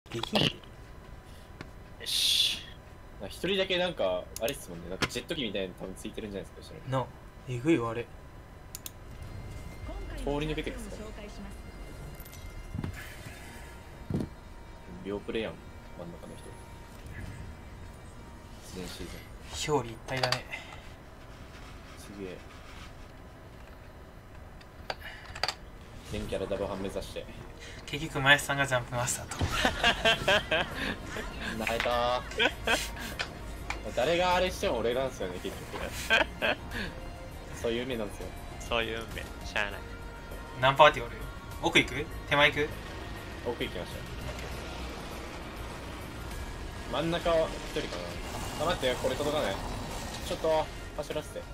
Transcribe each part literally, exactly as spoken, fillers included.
できんで。 よし。一人だけなんかあれっすもんね、なんかジェット機みたいなの多分ついてるんじゃないですか。 な、えぐいわあれ。 通り抜けてくっすか。両プレイヤー真ん中の人。前シーズン。 表裏一体だね。 すげえ。全キャラダブハン目指して。 結局前さんがジャンプマスターと。 泣いたー。誰があれしても俺なんですよね、結局。そういう運命なんですよ。 そういう運命、しゃあない。 何パーティーおる？奥行く？手前行く？ 奥行きました。真ん中は一人かな。あ、待って、これ届かない。ちょっと走らせて。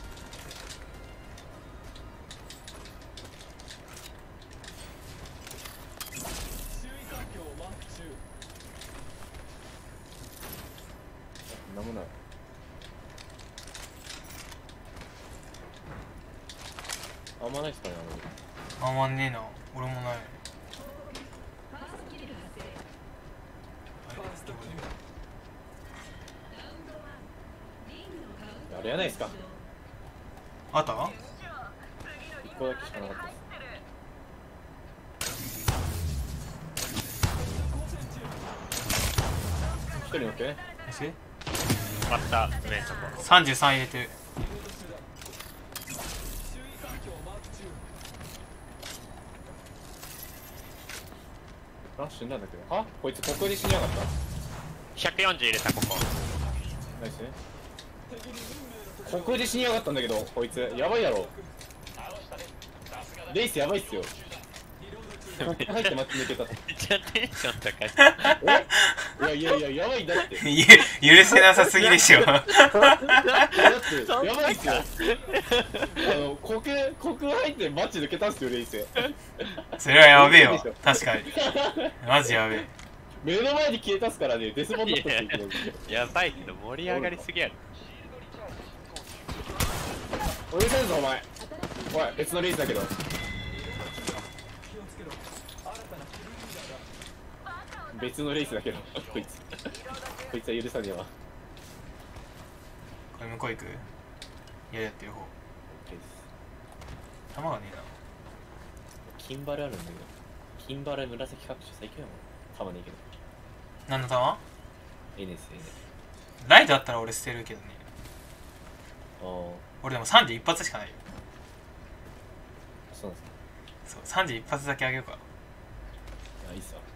なんもない。あんまないっすかね、あの。 あんまんねえな。俺もない。 あれやないっすか。 あった一個だけしかなかったです。一人のっけ？ え終わった、上そこ。 さんじゅうさん入れてる。 あ、死んだんだけど。あ、こいつここで死にやがった。 ひゃくよんじゅう入れた、ここ。 ナイスね。ここで死にやがったんだけど、こいつやばいやろ。レイスやばいっすよ。ここ入って待ち抜けた。 めっちゃテンション高い。 え？いやいやいや、やばいんだって。 ゆ許せなさすぎでしょ。 だってやばいっすよ。あの国国入ってマッチ抜けたんすよ、レイス。 それはやべえわ。確かにマジやべえ。 目の前に消えたっすからね。デスボンだったっすよ。 やばいけど盛り上がりすぎやろ。 俺せんぞお前。おい、別のレイスだけど。別のレイスだけどこいつこいつは許さねえわ。 これ向こう行く？いややってる方。弾がねえな。 金バルあるんだけど、金バル紫拍手最強やもん。たまねえけど。 何の弾？ ええねっすええね。 ライトあったら俺捨てるけどね。 ああ、 俺でもさんじゅういち発しかないよ。 そうなんすか。 そうさんじゅういち発だけあげようか。 あ、いいっすわ。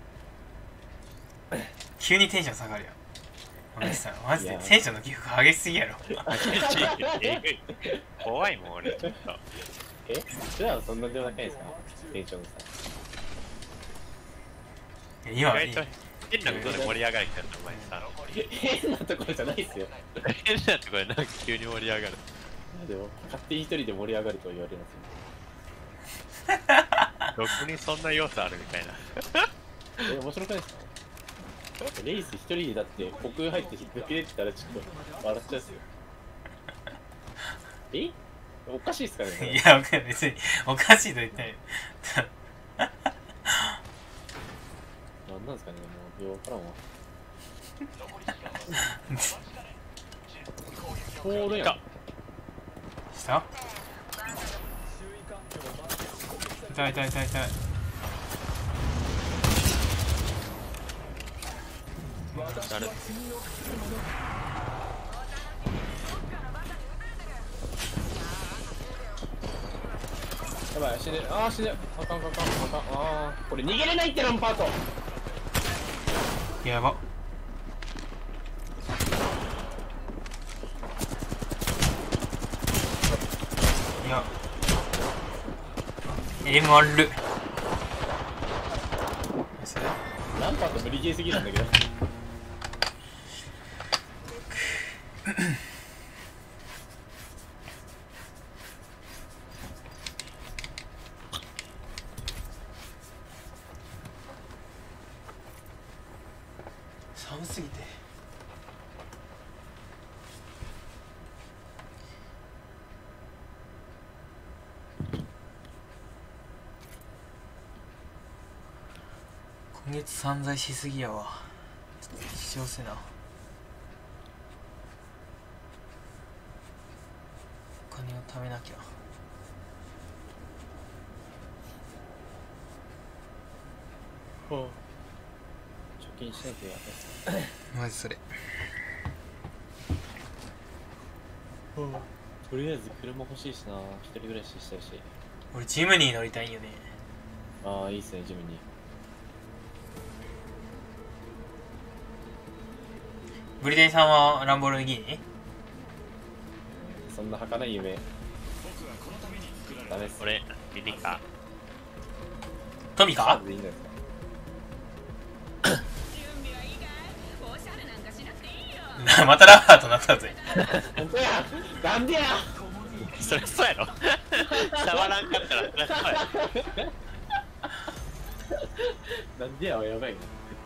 急にテンション下がるやん。お前さマジでいやテンションの起伏激しすぎやろ。 えぐい。怖いもん、俺、ちょっと。 え、普段はそんなでもないですか、テンションの差。 いや今いい意外と変なことで盛り上がるけど、お前さ。 変なところじゃないっすよ。 変なところでなんか急に盛り上がる。 でも勝手に一人で盛り上がると言われますよ。 どこにそんな要素あるみたいな。 え、面白くないですか？レイス一人でだって国空入って抜け出てたらちょっと笑っちゃうっすよ。え、おかしいっすかね。 いや別におかしいと言ってない。 なんなんですかね、もうようからんわ。通るやん。 下？痛い痛い痛い痛い。 なる。 やばい、死ねる。あー死ねる。あかんあかんあかんあかん。あーこれ逃げれないってランパート。 やば。いやエムある。 ランパート無理ゲーすぎるんだけど。 寒すぎて。今月散財しすぎやわ。ちょっと幸せな。お金を貯めなきゃ。 ほう。貯金しないとやばい。 マジそれ。 ほう。とりあえず車欲しいしな。一人暮らししたいし。 俺ジムニー乗りたいんよね。 ああ、いいっすね、ジムに。 ブリテンさんはランボルギーニ？ そんな儚い夢。ダメっす。 俺、リリカ。 トミカ？ でいいんじゃないですか。 またラバーとなったぜ。 本当や。なんでや。 そりゃそうやろ。触らんかったらそりゃそうやろ。 なんでやはやばいな。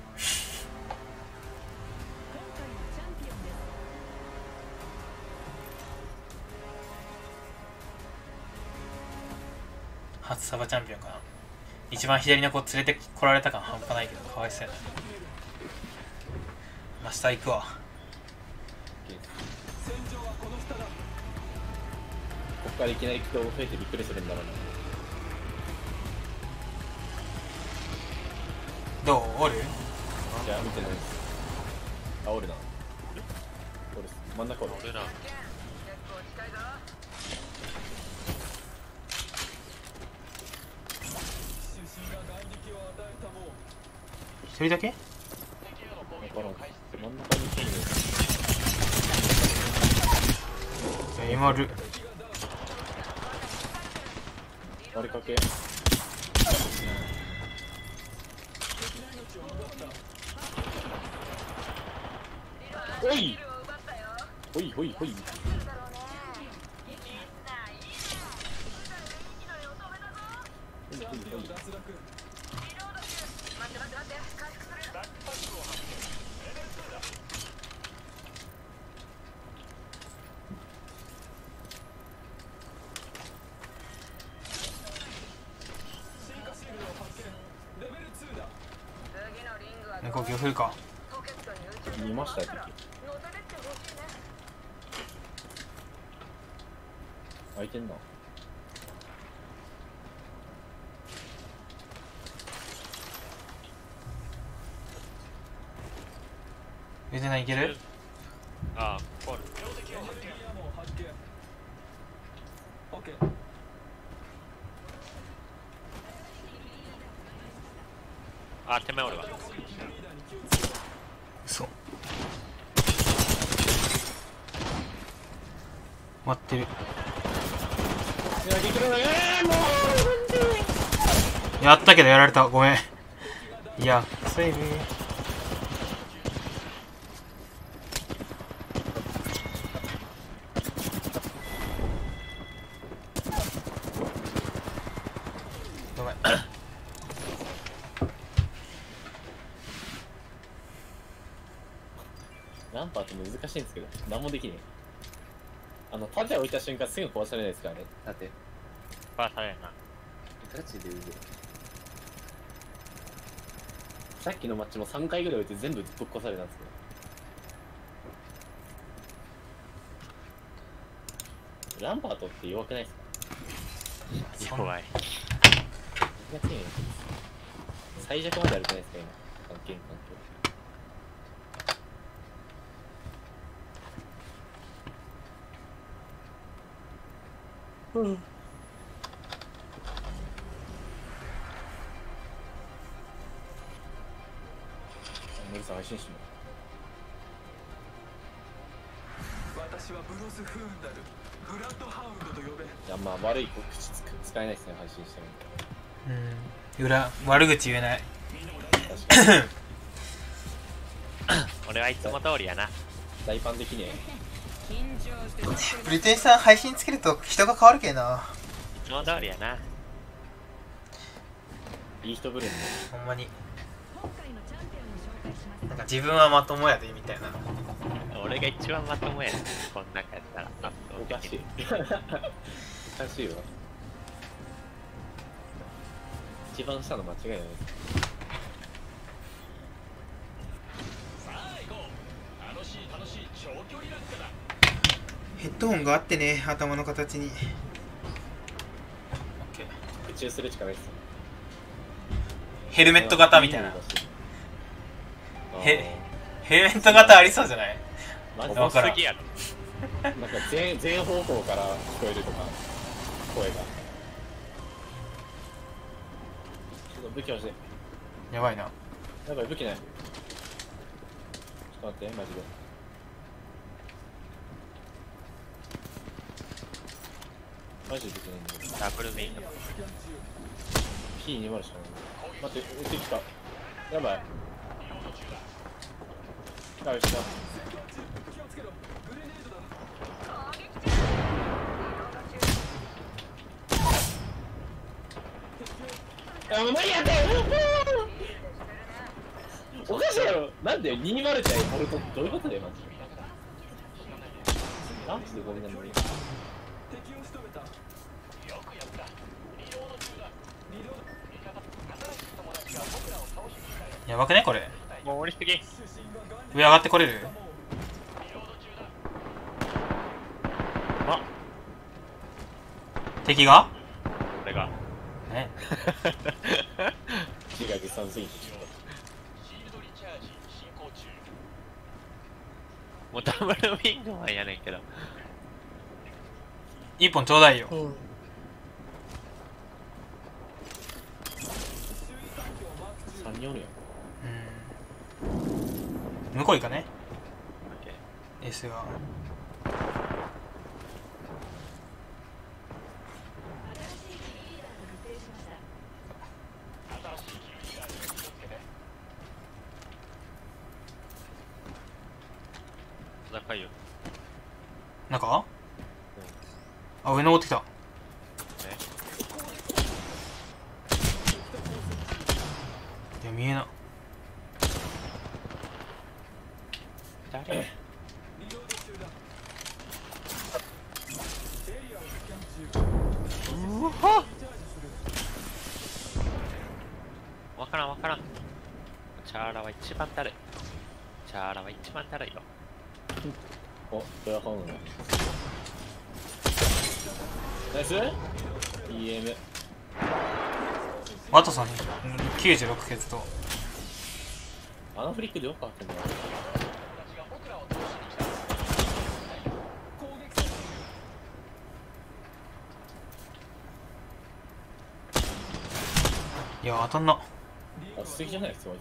初サバチャンピオンかな。一番左の子連れてこられた感半端ないけど、かわいそうやな。マスター行くわ。 こっからいきなり人増えてびっくりするんだろうな。 どう？おる？ じゃあ見てないです。あ、おるな。おるっす。真ん中おる。 俺な。 一人だけ？ わからん。真ん中に一人です。 エマル。 割りかけ。おいほいほいほい。 猫魚風か。 見ましたよ。開いてんな。 出てないいける？ ああ、これ。あ、手前俺は。 そう。待ってる。やったけどやられた。ごめん。いや、セーブ。ごめん。 ランパーって難しいんですけど、何もできねえ。あの、盾置いた瞬間すぐ壊されないですからね、盾。 壊されるな。 ガチでうぜえ。さっきのマッチもさんかいぐらい置いて全部ぶっ壊されたんですけど。ランパートって弱くないですか？ 弱い。 何が強いの？最弱まで歩くないですか今、関係環境。うん。森さん配信しろ。私はブロスフーンダル、ブラッドハウンドと呼べ。いや、まあ悪い口つく使えないですね、配信してる。 うん。裏、悪口言えない。 確かに。 俺はいつも通りやな。 大パンできねえ。 ブリテンさん配信つけると人が変わるけな。 いつも通りやな。 いい人ぶるんで。 ほんまに。なんか自分はまともやでみたいな。 俺が一番まともやねん。こん中やったら。 おかしい。おかしいわ。一番下の間違いないです。 ヘッドホンがあってね、頭の形に。 宇宙するしかないっすよ。 ヘルメット型みたいな。ヘヘルメット型ありそうじゃない？ マジわからん。 すぎやろ。 なんか全全方向から聞こえるとか声が。ちょっと武器欲しい。 やばいな。 やばい武器ない。ちょっと待ってマジで。マジで武器ないんだけど。 ダブルメインだ。 ピーにじゅう しかない。待って撃ってきた。やばい。返した。あ、もう何やってんおかしいやろ。なんでにじゅう対ボルトってどういうことだよマジで。マジでゴミなのに。 やばくねこれ。 もう降りすぎ。 上上がってこれる？ あ、 敵が？ 俺が。 ね。 字がずさんすぎて。 もうダブルウィングマンやねんけど。 一本ちょうだいよ。 さんにんおるやん。 うん。向こう行かね。S が。 高いよ。 中？あ、上登ってきた。いや、見えな。 誰？うわっ！わからんわからん。チャーラは一番だるい。チャーラは一番だるいよ。 お、ドラゴンだ。ナイス ?イーエム。 ワトソンきゅうじゅうろく決と。 あのフリックでよくあってんだ。 いや、当たんな。 あ、素敵じゃないですか、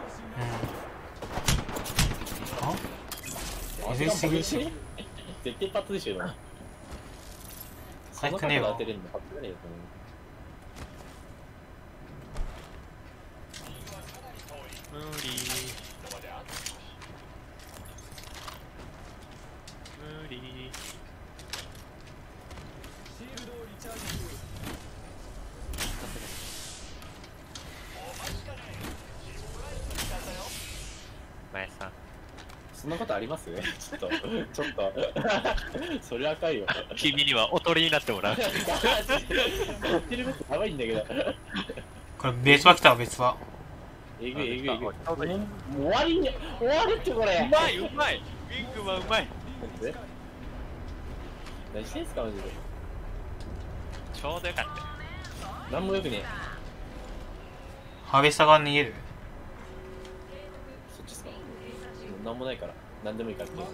うん。あ？えぐすぎるし。 絶対パッツでしょ、今。 早くねえわ。 当てれんのパッツじゃねえよ、 無理。無理。前さん。 そんなことありますちょっと、ちょっと。それ赤いよ。 君にはおとりになってもらう。 やってるベッドやばいんだけど。 これ別は来たわ、別は。 えぐいえぐいえぐい。もうちょうどいい。 終わりに、終わるってこれ。 うまいうまい。ウィングマンうまい。 え何してんすかマジで。 ちょうどよかったよ。 なんもよくねえ。 ハーベスター側に逃げる？ そっちっすか。なんもないから。なんでもいいからって。待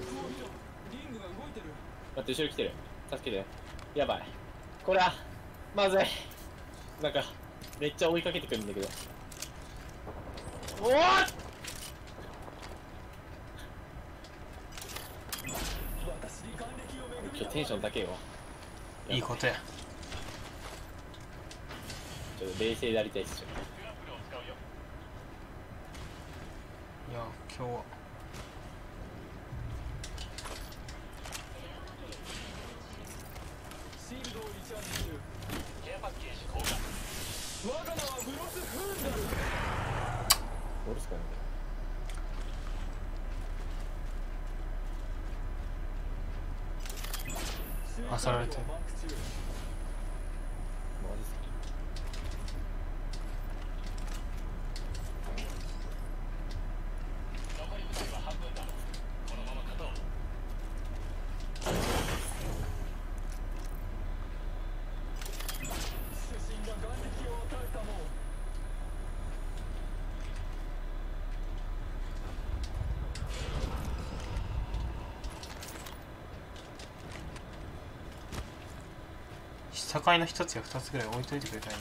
って、後ろ来てる。助けて。やばい。これは、まずい。なんか、めっちゃ追いかけてくるんだけど。おおっ！今日テンション高えわ。 いいことや。 ちょっと冷静でありたいっすよ。 いや、今日は。 どうですかね。 あさられてる。 マジっすか。 境の一つや二つぐらい置いといてくれたらいい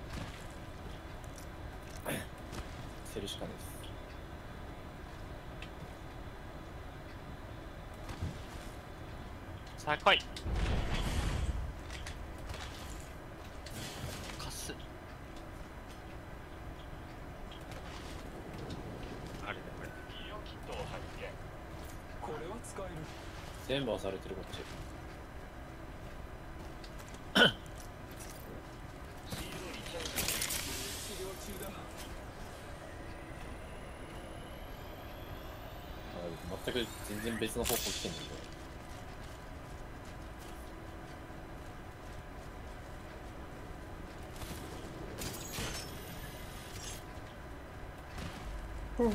のに。 セルしかです。 さあ来い。かす。あれだこれ。 全部押されてるこっち。全く全然別の方向来てんだけど。うん。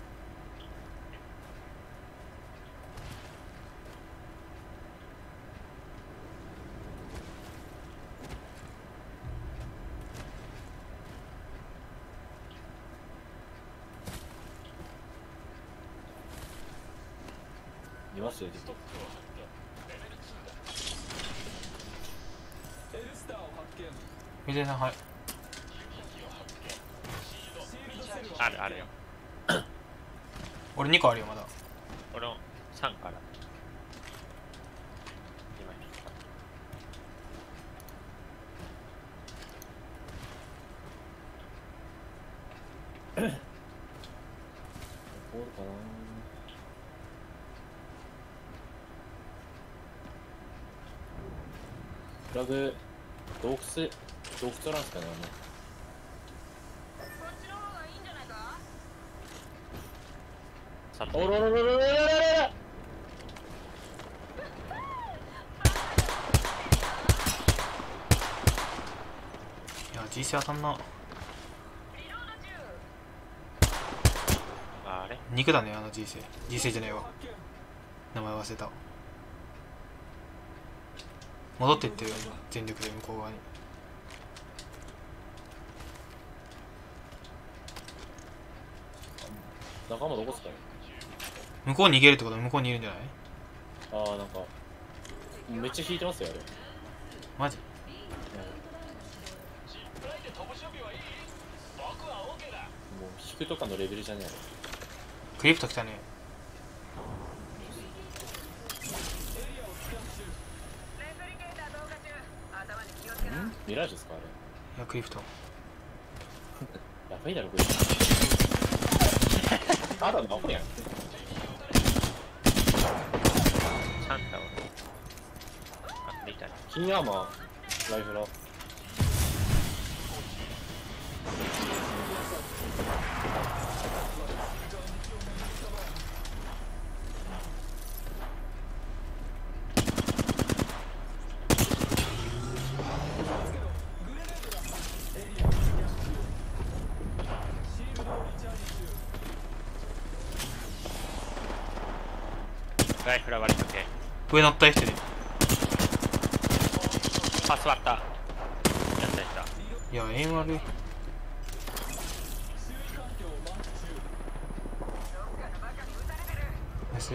いますよ、実は。 水井さん、はい。 あるあるよ。 俺にこあるよ、まだ。 俺のさんから今ボールかな。フラグ、洞窟、洞窟なんすかね、 さあの。おろろろろろろろろ。 いや、G セ当たんな。 あれ肉だね、あの G セ。G セじゃねえわ。名前忘れた。戻ってってるよ、全力で向こう側に。 仲間どこっすかね。 向こうに逃げるってことは向こうにいるんじゃない？ ああ、なんかめっちゃ引いてますよ、あれ。 マジ？ もう引くとかのレベルじゃねえ。 クリプト来たね。 んミラージュですか、あれ。 いや、クリプト。 やばいだろこれ。あだ名前やん。 ちゃんだわ。あ、みたいな。 金アーマー、ライフラ。 ライフラ割りかけ。 上乗った人で。 パス割った。やったやった。 いや、エイム悪い。ナイス。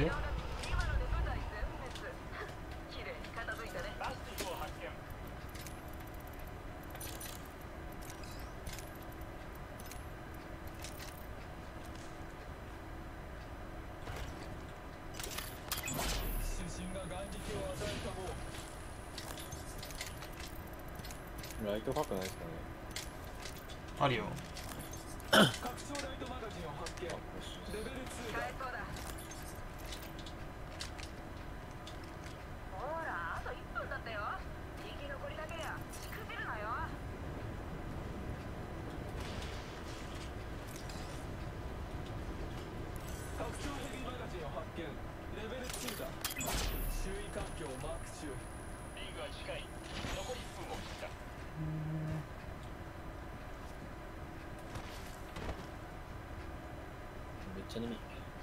ライト確ないですかね。 あるよ。 あ、よし。めっちゃ眠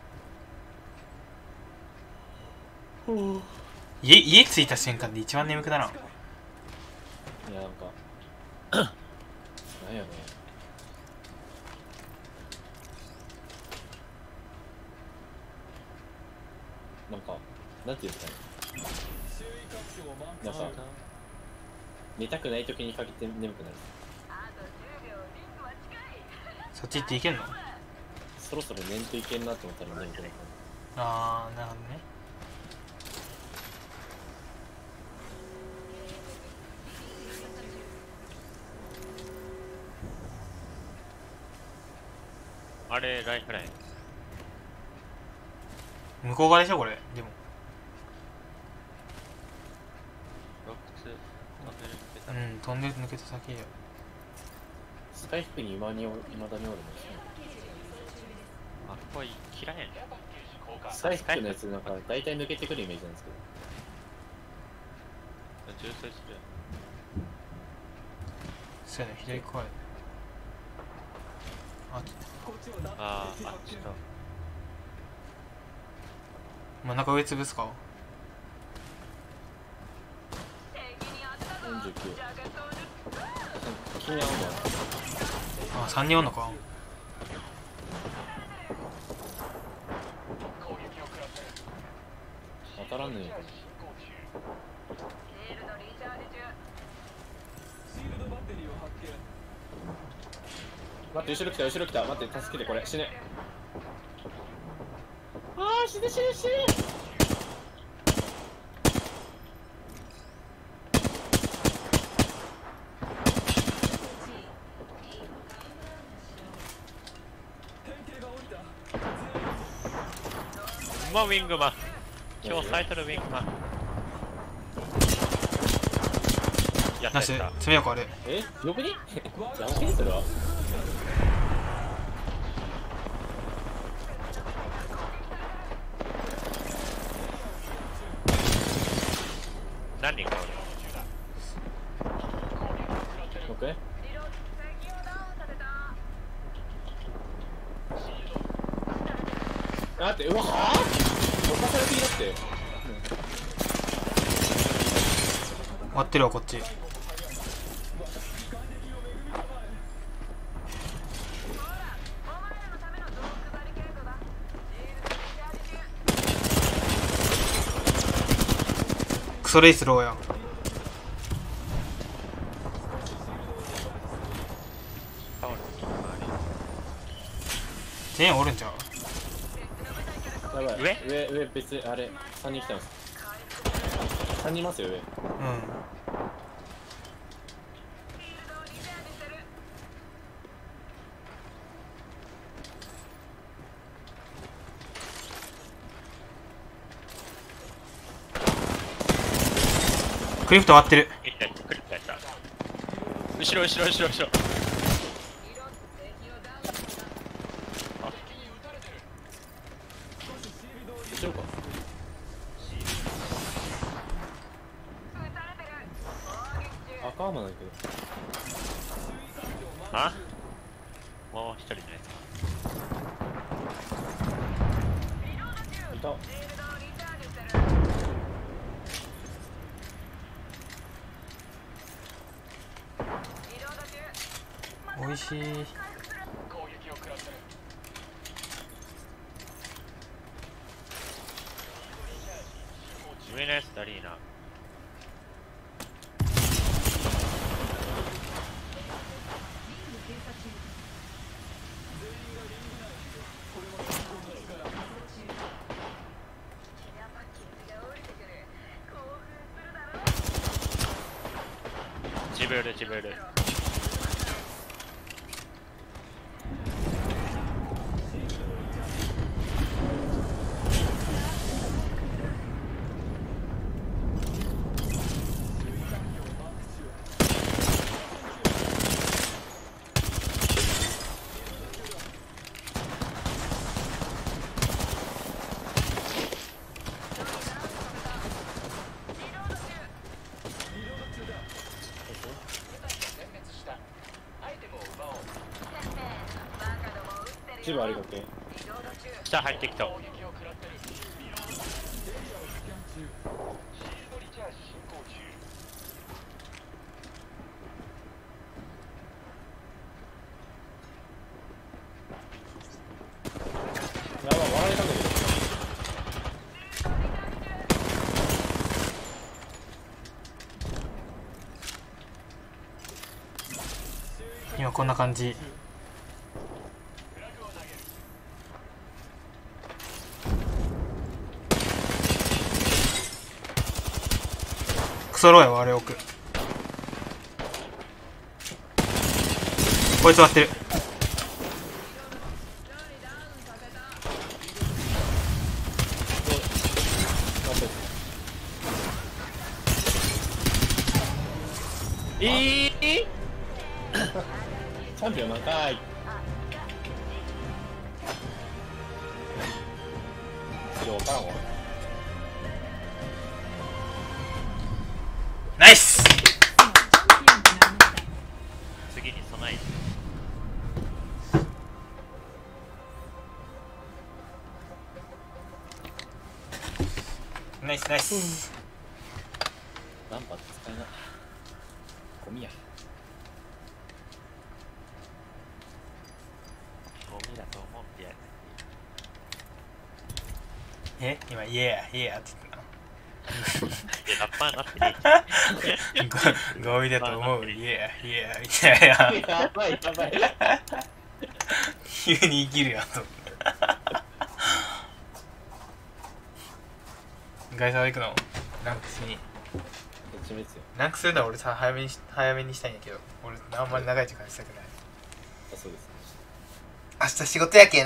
い。 家、家着いた瞬間で一番眠くならん。 いや、なんかなんやろね。なんかなんていうんですかね。なんか寝たくない時にかけて眠くなる。 そっち行っていけんの？ そろそろ寝んといけんなって思ったら眠くなる。 ああ、なるほどね。 あれライフライン向こう側でしょこれ。でもロックストンネル抜けた。 うん、飛んで抜けた先よ。 スカイ服に今にお今だにおるもんね。 あっこい嫌いやねん。 スカイ服のやつなんか大体抜けてくるイメージなんですけど。 重装する。 そうやね、左怖い。あ、 あーあっちだ。 真ん中上潰すか？ よんじゅうきゅう。気に合うわ。 あ、さんにんおんのか。 当たらんねえよ。待って、後ろ来た後ろ来た。待って、助けて、これ死ね。あー死ね死ね死ね。 うまウィングマン。今日サイトルウィングマン。やったなし、 やった。 詰めようかあれ。 えよくにやばけそれは。 何人かオッケー。待って、うわはぁどかされすぎだって。 割ってるわこっち。クソレイスローや。全員おるんちゃう？ やばい。 上上上別あれさんにん来てます。さんにんいますよ上。 うん。クリフト割ってる。 いったいったクリップやった。後ろ後ろ後ろ後ろ。 後ろか。赤アーマーないけど。 あもう一人のやつ。 いた。 おいしい。 上のやつだりーな。ジブルジブル。 ジブありがけ。 下入ってきた。 やばい割られたんだけど。 あこんな感じ。クソローやわあれ奥。こいつ割ってる。 えー、 チャンピオンなんかい。ようかんわ。 ナイス。 次に備えて。 ナイスナイス。 ランパって使えな。ゴミや。 ゴミだと思ってやる。 え今イエーイエーって言っていやラッパーなってねたの。ゴゴミだと思うイエーイエーみたいな。 やばいやばい。 急に生きるやんと。ガイサー行くのランクしに。 どっちもいいっすよ。 ランクするのは俺さ早めにし早めにしたいんやけど、俺あんまり長い時間したくない。 あ、そうですね。 明日仕事やけな。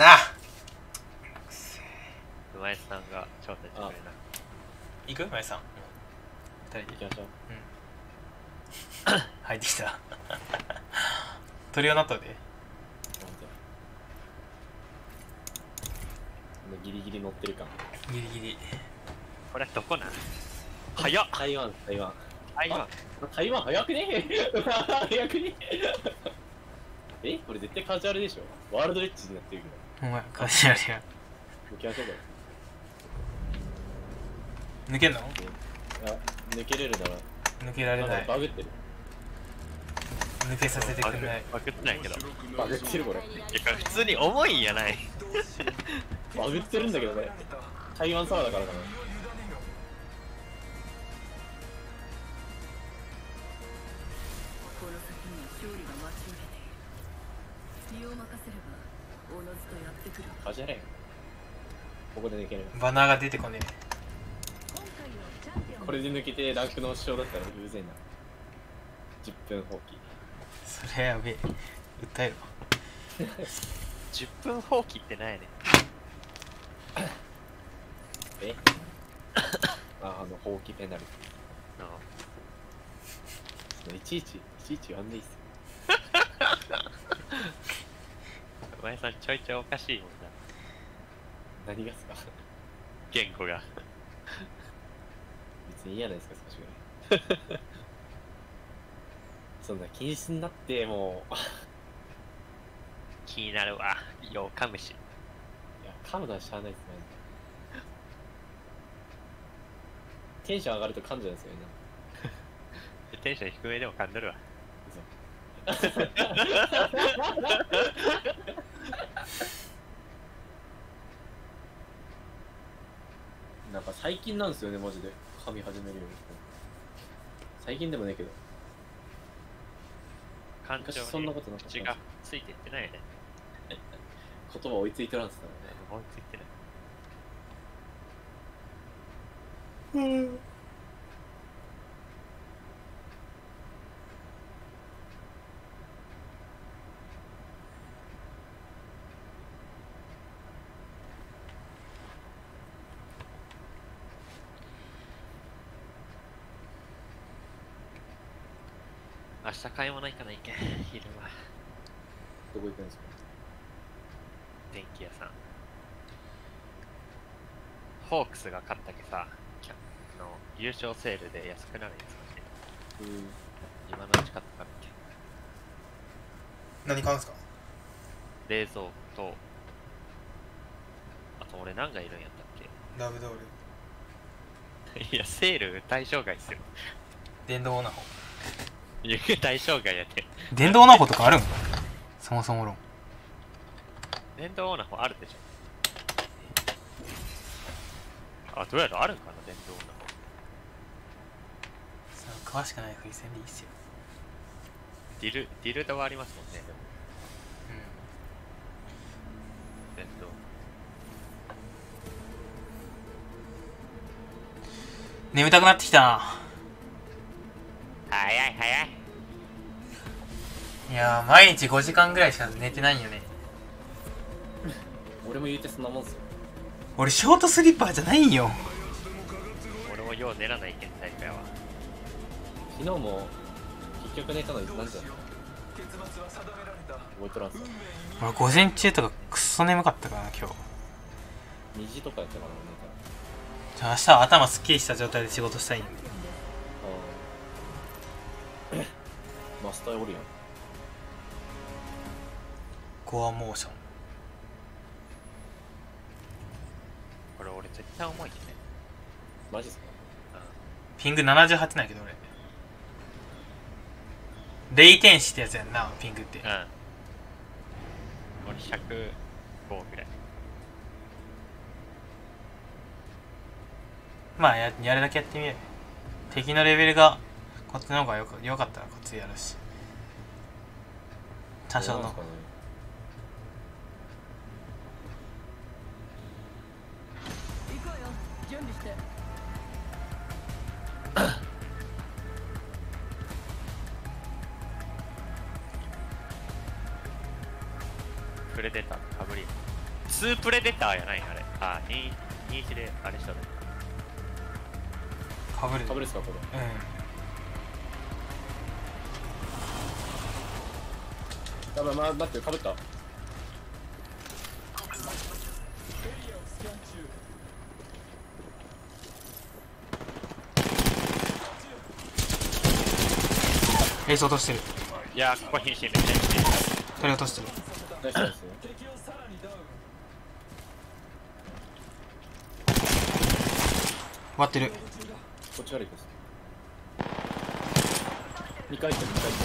熊井さんが招待してくれな。 行く前さん。二人で行きましょう。 入ってきた。トリオナットで。 なんでギリギリ乗ってる感。 ギリギリ。 これどこなん早っ台湾、台湾。 台湾台湾早くね早くねえこれ絶対カジュアルでしょ。ワールドレッチになってるけお前カジュアルや。 ど。抜きましょうこ抜けんの？ れ。あ、抜けれるなら。 抜けられななんい。 かバグってる。 抜けさせてくバグんない。 バグってないけど。いバグってるこれ。 やこれ普通に重いんやない。 バグってるんだけどね。台湾サワーだからかな。 この先には勝利が待ち受けている。身を任せればおのずとやってくる。 カジュアルやん。ここで抜ける。 バナーが出てこね今回のチャンピオンこれで抜けてランクの主張だったら偶然な。じゅっぷん放棄。 え。それやべえ。訴えるわ。 じゅっぷん放棄ってないね。 えあ、あの、放棄ペナルティ。いちいち、いちいち言わんでいいっすよ。 熊井さんちょいちょいおかしいもんな。 何がっすか言語が。 別にいいやないですか、少しぐらい。そんな気にすんなって、もう。 気になるわ。ようかむし。 いや、噛むのはしゃあないっすね。テンション上がると噛んじゃうんですよね。 テンション低めでも噛んどるわ。 なんか最近なんですよね、マジで。噛み始めるように。最近でもねえけど。 感情昔そんなことなかった口がついていってないね。 言葉追いついてらんすからね。 追いついてない。明日買い物行かないけん、昼は。 どこ行くんですか？ 電気屋さん。ホークスが勝ったけさ、キャンプの優勝セールで安くなるやつがしてうん。 今のうち買ったからっけ。 何買うんすか？ 冷蔵庫と、あと俺何がいるんやったっラブドール。 け。いや、セール対象外っすよ。 電動オナホ。 いや、対象外やて。 電動オナホとかあるん？そもそも論。 電動オーナーあるでしょ。あ、どうやらあるんかな、電動オーナさあ詳しくないふりせんでいいっすよ。 ディルディルドはありますもんね。でもうん、 えっと眠たくなってきたな。 早い早い。 いやー、毎日ごじかんぐらいしか寝てないよね。 俺も言うてそんなもんっすよ。 俺ショートスリッパーじゃないんよ。 俺もよう寝らないけんタイプやわ。 昨日も結局寝たのに何時だった覚えとらんすよ。 俺午前中とかクソ眠かったからな今日。 にじとかやったから寝じゃあ明日は頭すっきりした状態で仕事したいんよ。 たら。ああ。マスターおるやん。 コアモーション。 これ俺絶対重いね。 マジっすか？ ピングななじゅうはちなんやけど俺。レイテンシってやつやんな、ピングって。 うん。俺ひゃくごぐらい。 まあや、やるだけやってみようよ。敵のレベルがこっちの方がよかよかったらこっちでやるし。多少のどうなんすかね。 行こうよ、準備して。 プレデターかぶり。ツープレデターやないあれ。あ、に、にいちであれしたの。 かぶる。 かぶるっすかこれ。 うん。 やばい、ま、待って、かぶった。 エース落としてる。 いやー、ここ瀕死めっちゃ瀕死。 それ落としてる。 大丈夫ですよ。 割ってる。 こっちから行くっす。にかい行ったにかい行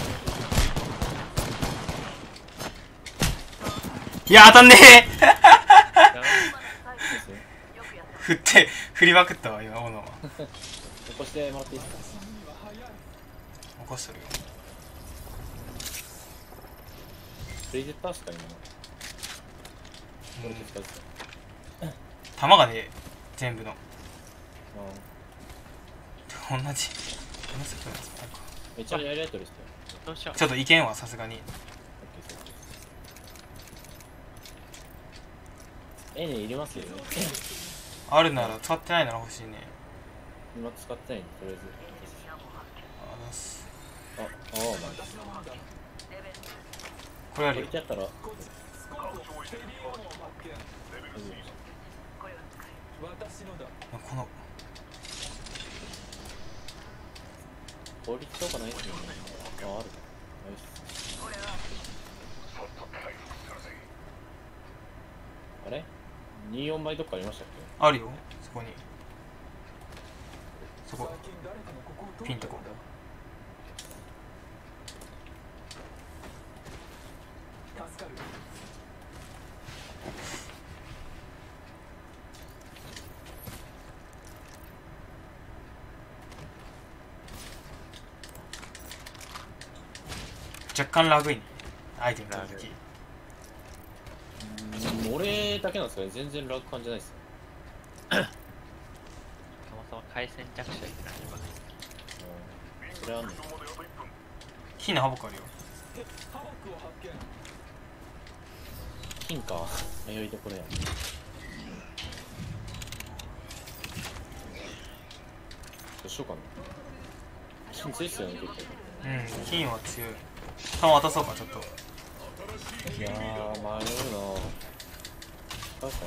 っいや当たんねえたですね。 振って振りまくったわ今斧は。 起こしてもらっていいですか？ 起こしてるよ。 プレジェッターしか今の。これうん手使うっすか？ 弾がね全部のあ同じ同じくらいのスパイクあ。めっちゃやりやってるっすよ。 どうしよう。 ちょっといけんわさすがに。 オッケーです。えねいりますよね。 あるなら使ってないなら欲しいね。 今使ってないんで、とりあえず。 あざっす。 あ、ああ、まあ。ここれあるよ。 れやったら。 この効率とかないっすよね。あ、ある。ナイス。あれ ?にじゅうよん 倍どっかありましたっあるよそこに。そこピンとこ。若干ラグいねアイテム取るとき。 け？俺だけなんですかね。全然ラグ感じないっすよ。 そもそも回線弱者って何今。 うんそれあんの？ 火のハボクあるよ。 金か。迷いどころや。どうしようかな。金強いっすよね、結構。 うん金は強い。弾渡そうかちょっと。 いやー、迷うなぁ。使うか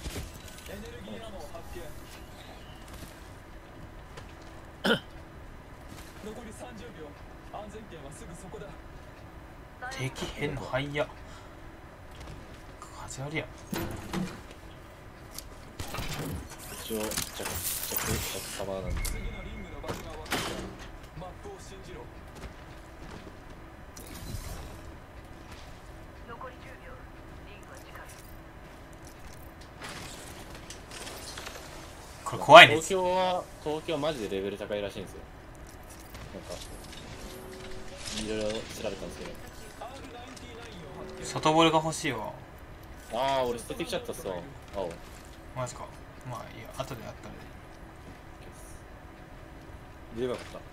敵変のはいや風ありや。 一応、着、着、着サバなんです。 これ怖いね。 東京は、東京はマジでレベル高いらしいんですよ。なんか、 いろいろ調べたんですけど。 外ボールが欲しいわ。 ああ、俺捨ててきちゃったっすわ。青。 マジか。まあいいや、後でやったら言えばよかった。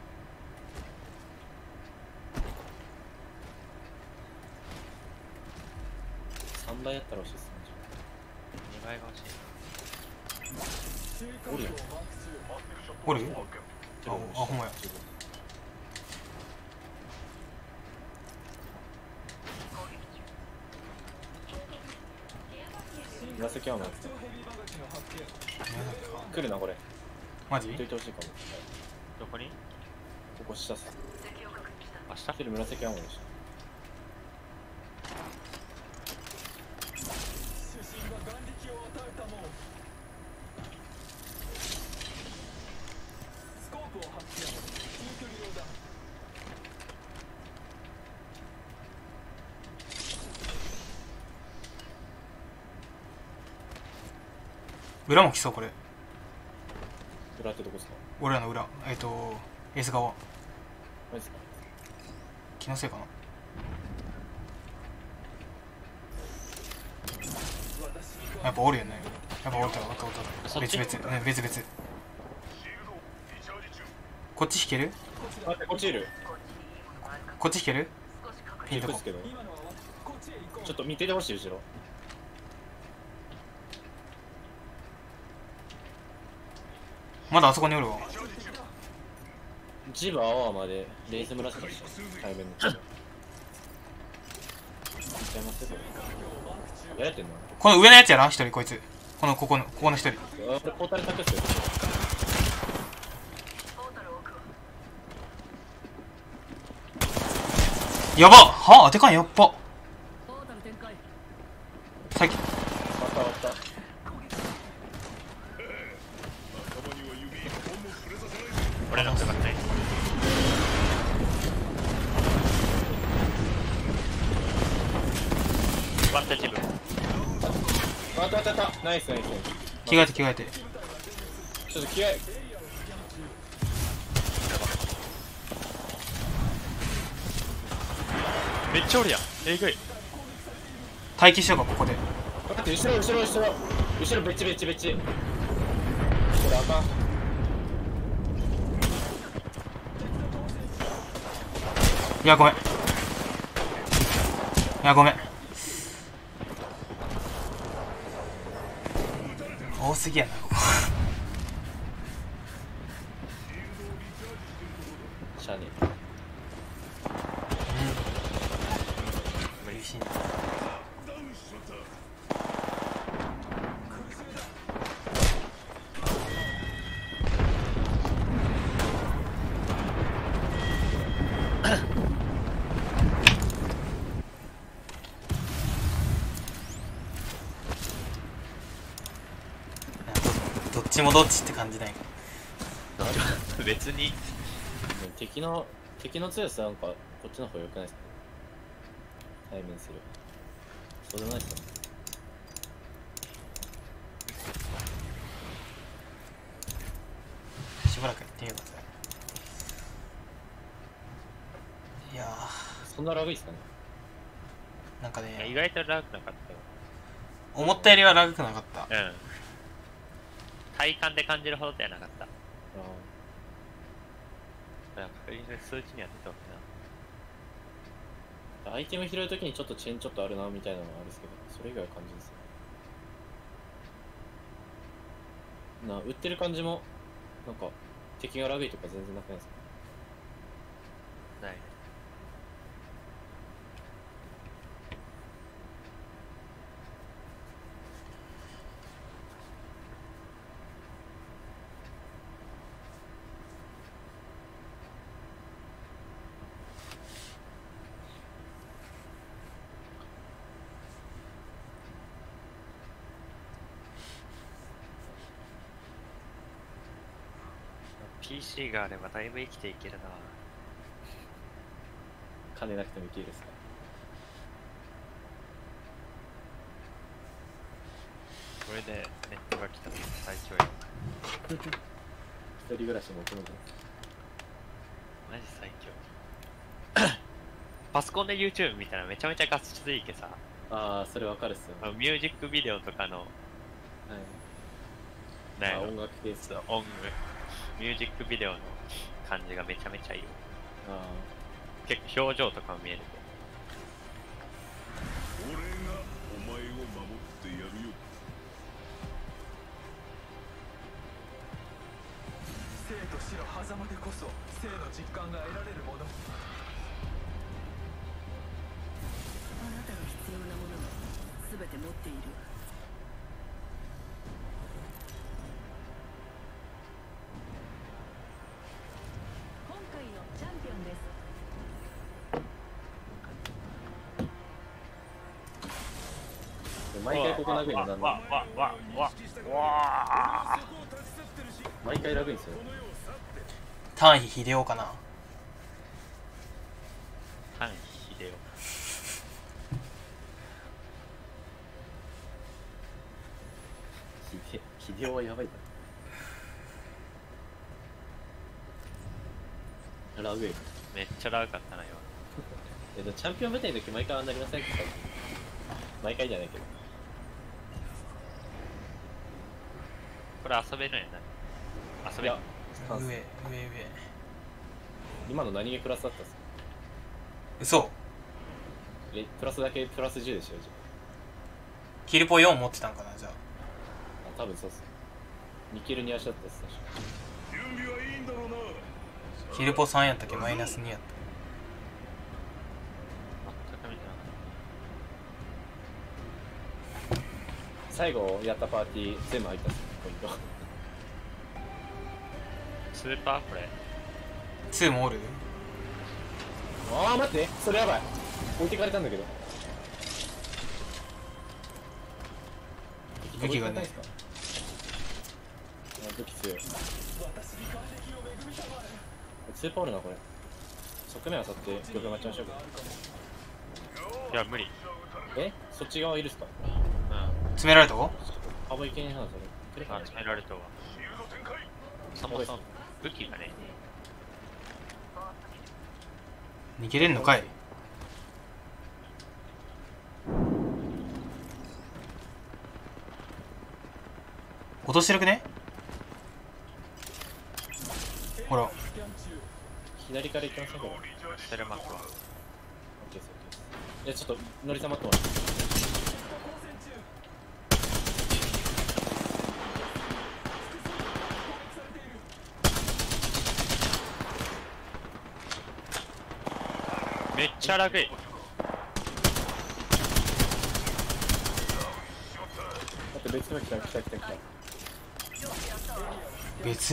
さんばいやったら欲しいっすね。 にばいが欲しい。 おるよ。 おる？あ、あ、ほんまや。 紫はまず来るなこれ。 マジ？ といてほしいかも。 どこに？ ここ下っす。 明日？ 来る紫はまでした。 裏も来そうこれ。 裏ってどこっすか？ 俺らの裏。えっ、ー、とエース側。 マジっすか？ 気のせいかな。やっぱおるよね。やっぱおるたらおったおったおった。別々、ね、別々。こっち引ける？ 待って、こっちいる。 こっち引ける？いいとこ行くっすけど。ちょっと見ててほしい、後ろ。 まだあそこにおるわ。 ジブアワーまでレース紫でした。対面の。いっちゃいますよ、これ。やれてんの？ この上のやつやな、一人こいつ。このここのここの一人。 あ、これポータルタックっすよ。 やばっはあ、でかいやっば。最近。 終わった終わった。 俺の方がね。ワンタッチブル。 あったあったあった。ナイスナイス。 着替えて着替えて。 ちょっと気合い。 めっちゃおるやん。えぐい。 待機しようかここで。 待って、後ろ後ろ後ろ後ろべっちべっちべっち。これあかん。 いやごめん。いやごめん。多すぎやなここ。 しゃあね嬉しいな。どっちもどっちって感じないか。 別に。 敵の敵の強さなんかこっちの方が良くないですか？対面する。そうでもないですか？ しばらくやってみようか。いやそんなラグいいっすかね？ ーなんかね、 意外とラグなかったよ。 思ったよりはラグくなかった。 うん。体感で感じるほどではなかった。 あなんか確実に数値には出たわけな。 あ。アイテム拾うときにちょっとチェーンちょっとあるなみたいなのはあるんですけど、それ以外は感じですね。な売ってる感じもなんか敵がラグいとか全然なくないですか？ ないね。ピーシー があればだいぶ生きていけるな。 金なくてもいけるですか？ これでネットが来たら最強よ。 一人暮らしも求めてます。 マジ最強。 パソコンで YouTube 見たらめちゃめちゃ画質いいけさ、 ああ、それわかるっすよ。 あのミュージックビデオとかの、 はい。 なんやろあ、音楽系っすよ。 音楽、ミュージックビデオの感じがめちゃめちゃいいよ。 あ結構表情とかも見える。 俺がお前を守ってやるよ。 生と死の狭間でこそ生の実感が得られるもの。 あなたが必要なものは全て持っている。今回のチャンピオンです。 あ。毎回ここ殴るのなんわだ。 わわわわ毎回殴るんですよ。 単位秀夫かな。 タンヒデヒデ、ヒデオはやばいな。ラウェイ。 オめっちゃラウかったな今。 え、でもチャンピオン舞台の時毎回あんなりませんか？毎回じゃないけど。 これ遊べるんやな。遊べるいや。 上上上。 今の何気プラスだったっすか？ 嘘。 え、プラスだけプラスじゅうでしょ、じゃキルポよん持ってたんかなじゃあ。 あ。あ、多分そうっす。にキルに足だったっす、確か。 準備はいいんだろうな。 キルポさんやったっけマイナスにやった。 全く見てなかっ最後やったパーティー全部入ったっす、ポイント。 た。スーパーこれ。 ツーもおる。 ああ、待って、それやばい。置いてかれたんだけど。 武器がねあ、武器強い。スーパーおるな、これ。側面あさって玉待ちましょうか。 いや無理。 え、そっち側いるっすか？ うん。 詰められた子。 あ、もういけんはずそれ。 あ、詰められたわ。そもそも武器がね。 逃げれんのかい。落としてるくね。ほら左から行きましょうか。 ステルマークは。 オッケーです、オッケーです。いや、ちょっと乗りさまってもらって。 めっちゃラグい。 待って、別の来た、来た、来た、来た。 別。 二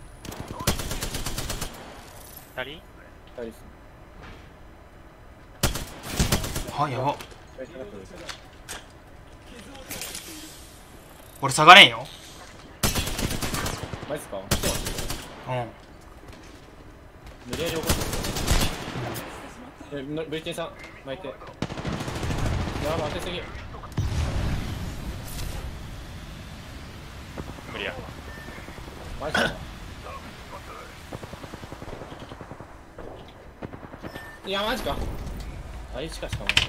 人？ 二人っす。 あ、やば。 二人下がってる。 俺下がれんよ。 マジっすか？来てます？ うん。 無理やり起こしてる。え、のブリティンさん、巻いて。やば、当てすぎ。 無理や。 マジか。いや、マジか。あいつか、しかも。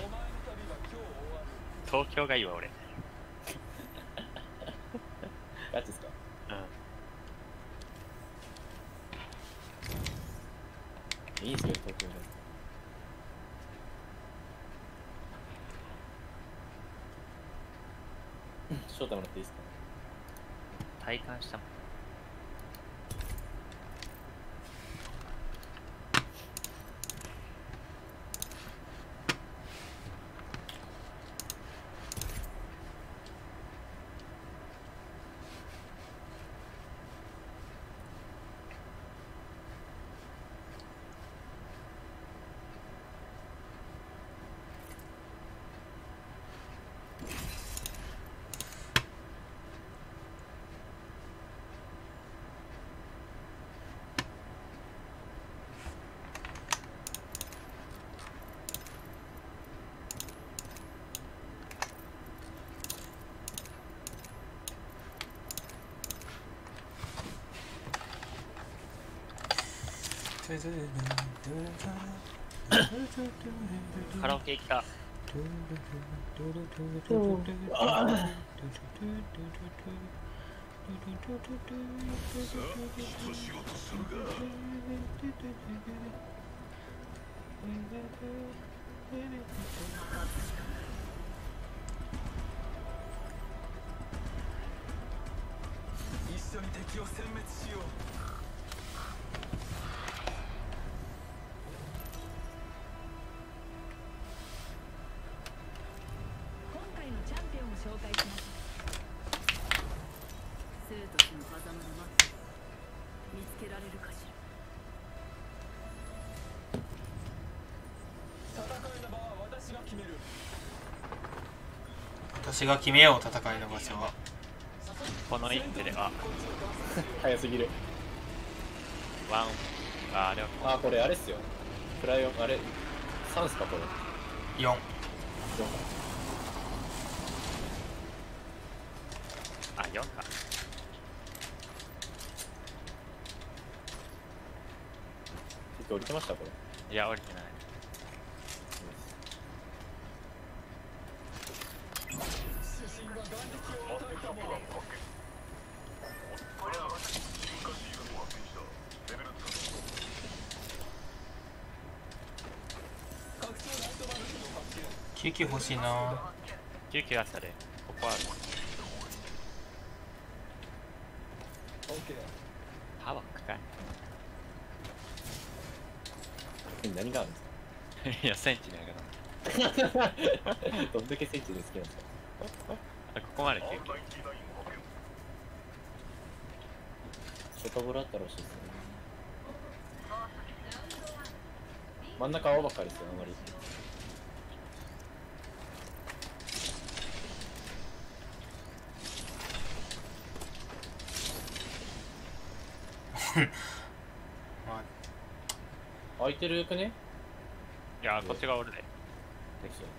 東京がいいわ俺。 ガチっすか？ うん。 いいっすよ、東京で。翔太もらっていいっすか？ 体感したもん。 カラオケ行きた。 一緒に敵を殲滅しよう。 今回のチャンピオンを紹介します。生と死の狭間のマッチ見つけられるかしら。 戦いの場は私が決める。 私が決めよう戦いの場所は。 この一手では早すぎる。 ワンああれはあ、これあれっすよ。クライオン、あれ、さんっすか、これ。 よん。 あよんか。 降りてました、これ。 いや降りてない。 救急欲しいな。 救急あったで。ここはオッケー。 ハワックかい。 何があるんですいやセンチだけど。 かどんだけセンチで好きなんですか。 ここまで救急。 外ボロあったら欲しいですね。真ん中青ばっかりですよ、あまり。 ま空いてるくね。 いやこっちがおるで。 できそう。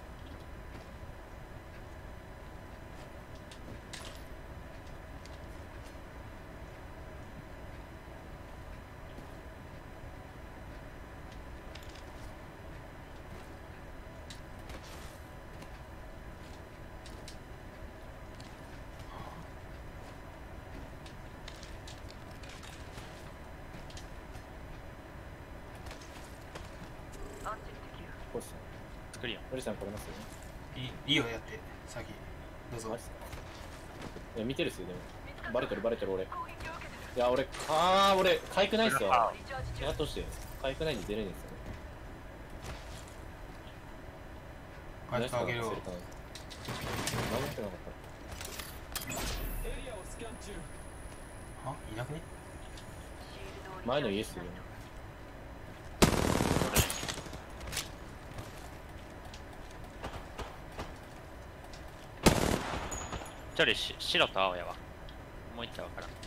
こうっすね。 作りよ。 森さん来れますよね。 いいいいよやって先どうぞマジっすか。いや見てるっすよ、でもバレてるバレてる俺。いや俺あー俺かゆくないっすわ。やっとしてかゆくないんで出れないっすよね。 回復あげるよ。 何もしてなかっエリアをスキャン中。 あいなくね。 た。前の家っすよ。 一人し白と青やわ。もう一丁わからん。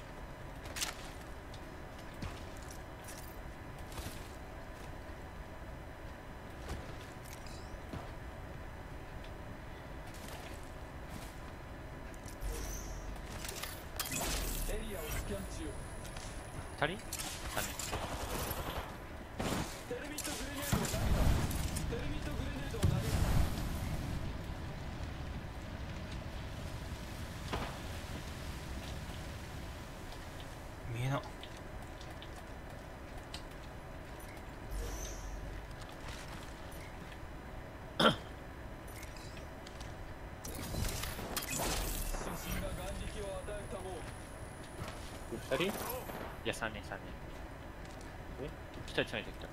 エリアをスキャン中。 二人三人。 テルミットグレネードを投げた。テルミットグレネードを投げた。 見えな。 主神が眼力を与えたもう。 二人いや三人三人。 え一人詰めてきたか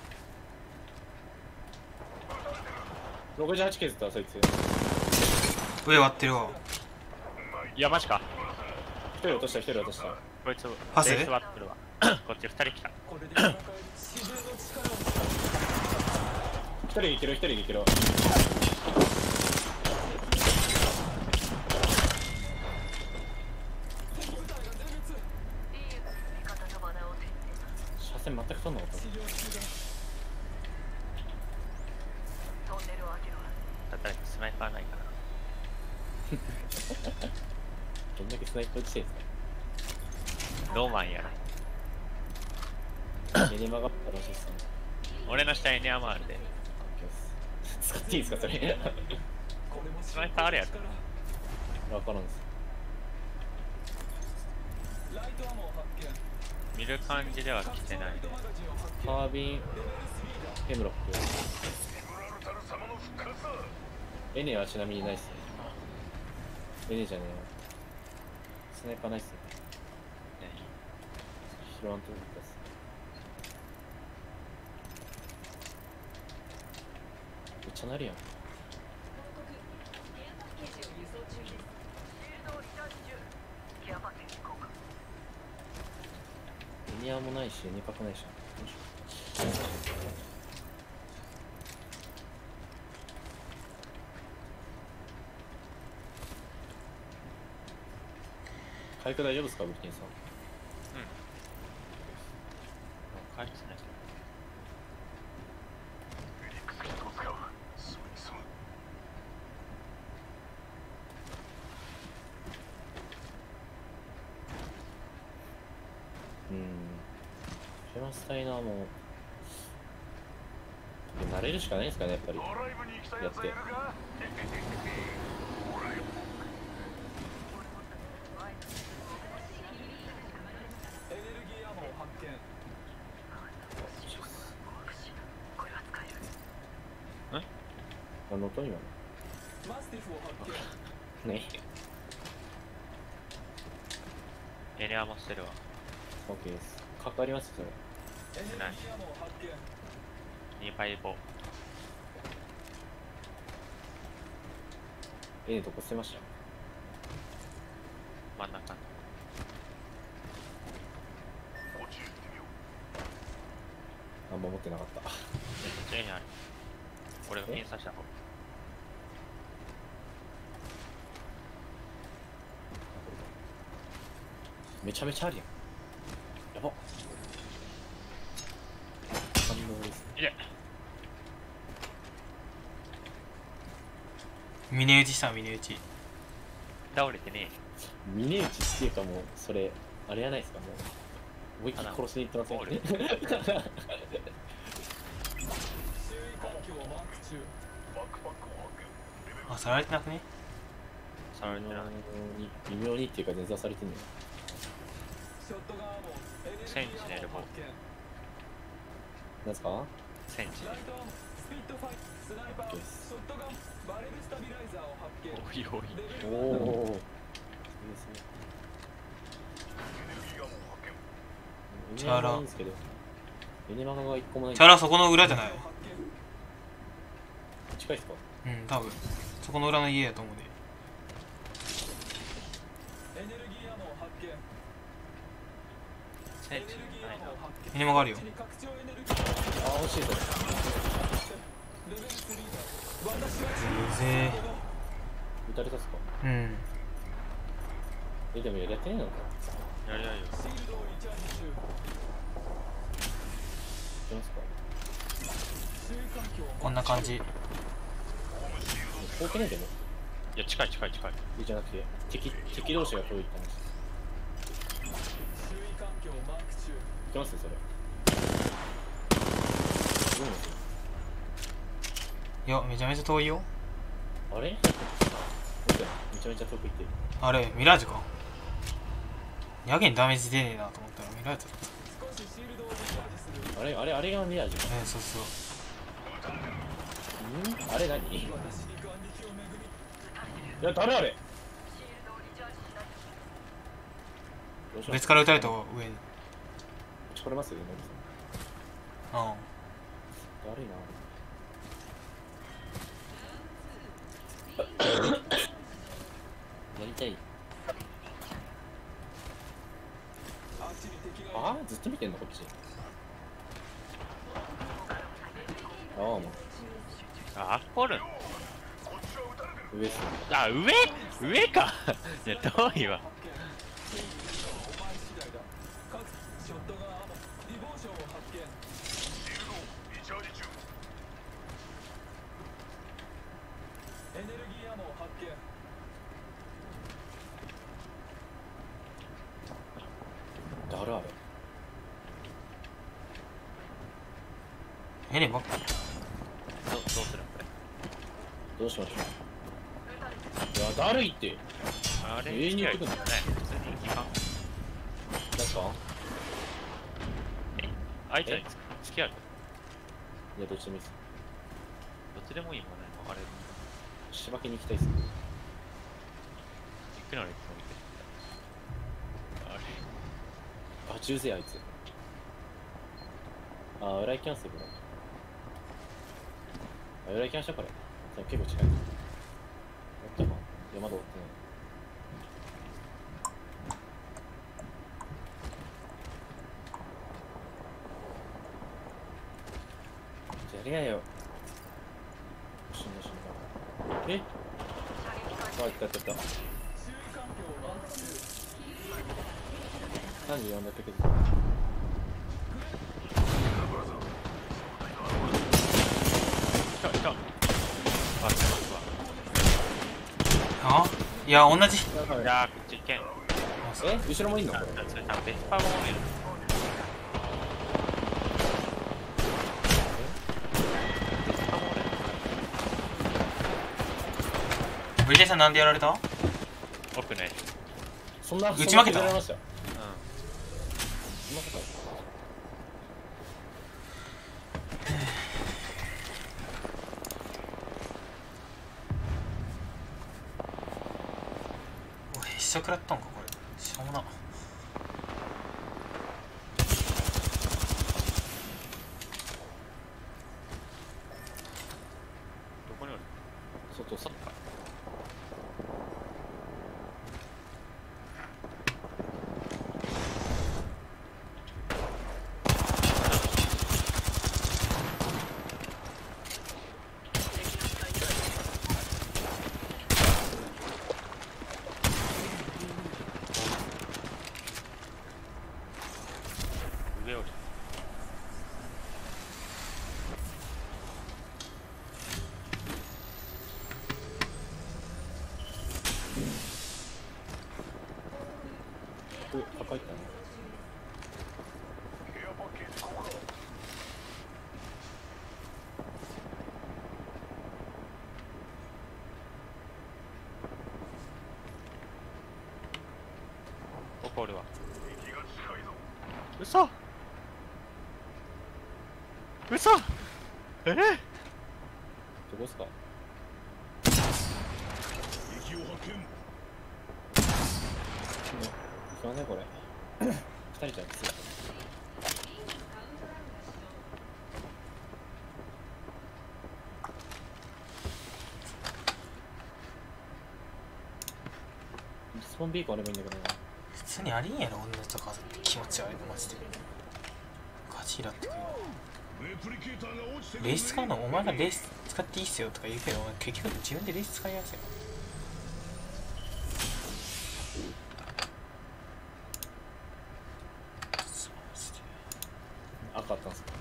ろくじゅうはち削ったそいつ。 上割ってるわ。 な。いやマジか。 一人落とした一人落とした。 こいつパスレース割ってるわ。こっち二人来た。 これで戦える。自分の力を使う。 一人いける一人いける。車線全く通んなかった。 治療中だ。 誰かスナイパーないかな。 どんだけスナイパー打ちてんすノーマンやろ。 か。目に曲がったらしいっすね。 俺の下にエネアもあるで。 使っていいですかそれ。 スナイパーあるやろ。 わからんです。 見る感じでは来てないね。 カービン、ヘムロック。エネはちなみにないっすね。エネじゃねえよ。スナイパーないっすね。拾わんといたっす。めっちゃなるやん。エニアもないし、エニパクないし。どうしよう。回復大丈夫ですか、ブリキンさん。 回復しない。 うん。フェマスタイナーも慣れるしかないですかね、やっぱり。やって。何の音今のね。 エネアもしてるわ。 オッケーです。かかりますそれ。 してない。にパイボ。 エネどこ捨てました真ん中。 あんま持ってなかった。 エネある。俺が検査した方。 めちゃめちゃあるやん。やばっ。反応ですね。 いえ。 峰打ちした峰打ち。 倒れてね。 峰打ちっていうかもう、それ、あれやないですかもう。思いっきり殺しに行ってませんね。 あ、さられてなくね。 さられてない。 微妙にっていうか全然されてんねん。 センチネルも。 なんすかセンチネル。おいおい。 おお。いいですね。 チャラ。 エネマガが一個もない。 チャラそこの裏じゃない。 近いっすか？ うん、多分そこの裏の家やと思うで。 センチネルないな。 エネマがあるよ。 ああ、欲しいそれ。 うぜ撃たれたっすか？ え。うん。 え、でもやりやってねえのか。 やりやよ。 いけますか？ こんな感じ。 遠くねでも。 いや、近い近い近い。 いいじゃなくて、敵、敵同士が遠いって話。いけますそれ。どうですいや、めちゃめちゃ遠いよ。 あれめちゃめちゃ遠く行ってる。 あれ、ミラージュか。やけにダメージ出ねえなと思ったらミラージュだった。 あれあれあれがミラージュか。 えー、そうそう。 んあれ何？いや、誰あれ？ 別から撃たれた上に。 撃ちこれますよ、 うん。 誰な？やりたい。ああ、ずっと見てんのこっち。ああ、もうあ、おるん。 上っすね。 あ、上上か。いや、遠いわ。 誰あれ？ エレンばっか。 どどうするこれ。 どうしましょう。いやだるいってあれ永遠に行くんだね。普通に行きかん。 なんか相手に付き合う。 いやどっちでもいいっす。 どっちでもいいもんね。あれ。 しばきに行きたいっす。 行くなら行くの見て。あれ。 あ、銃勢あいつ。あ、裏行きますよ、これ。あ、裏行きましょう、これ。結構近い。おったか。いや、まだおってない。じゃあ、やれやよ。死んだ死んだ。えあ、いったいったいった。さんじゅうよんだけど。 来た来た。あ、来ますわ。 あいや同じ。 いやー、こっち行けん。 え後ろもいんのこれ。 それ多分ベスパーも見る。ベスパーもブリテさんなんでやられた？ 奥ね。 そんな、 打ち負けたそんなことやられました。 うそんなことないおい一緒食らったんかこれ。しょうもな。 ん。どこにおる？ 外、外。 上おる。 これ、赤いったね。 ここおるわ。嘘嘘えー、 どこっすか？ 敵を発見。 ね、行かねこれ。二人じゃん、つい。スポンビーコンあればいいんだけどな。 普通にありんやろ女とか気持ち悪いのマジで。ガチイラってくるよ。 レプリケーターが落ちてくる。 レース使うのお前がレース使っていいっすよとか言うけどお前結局自分でレース使いやすいよ。 赤あったんすか？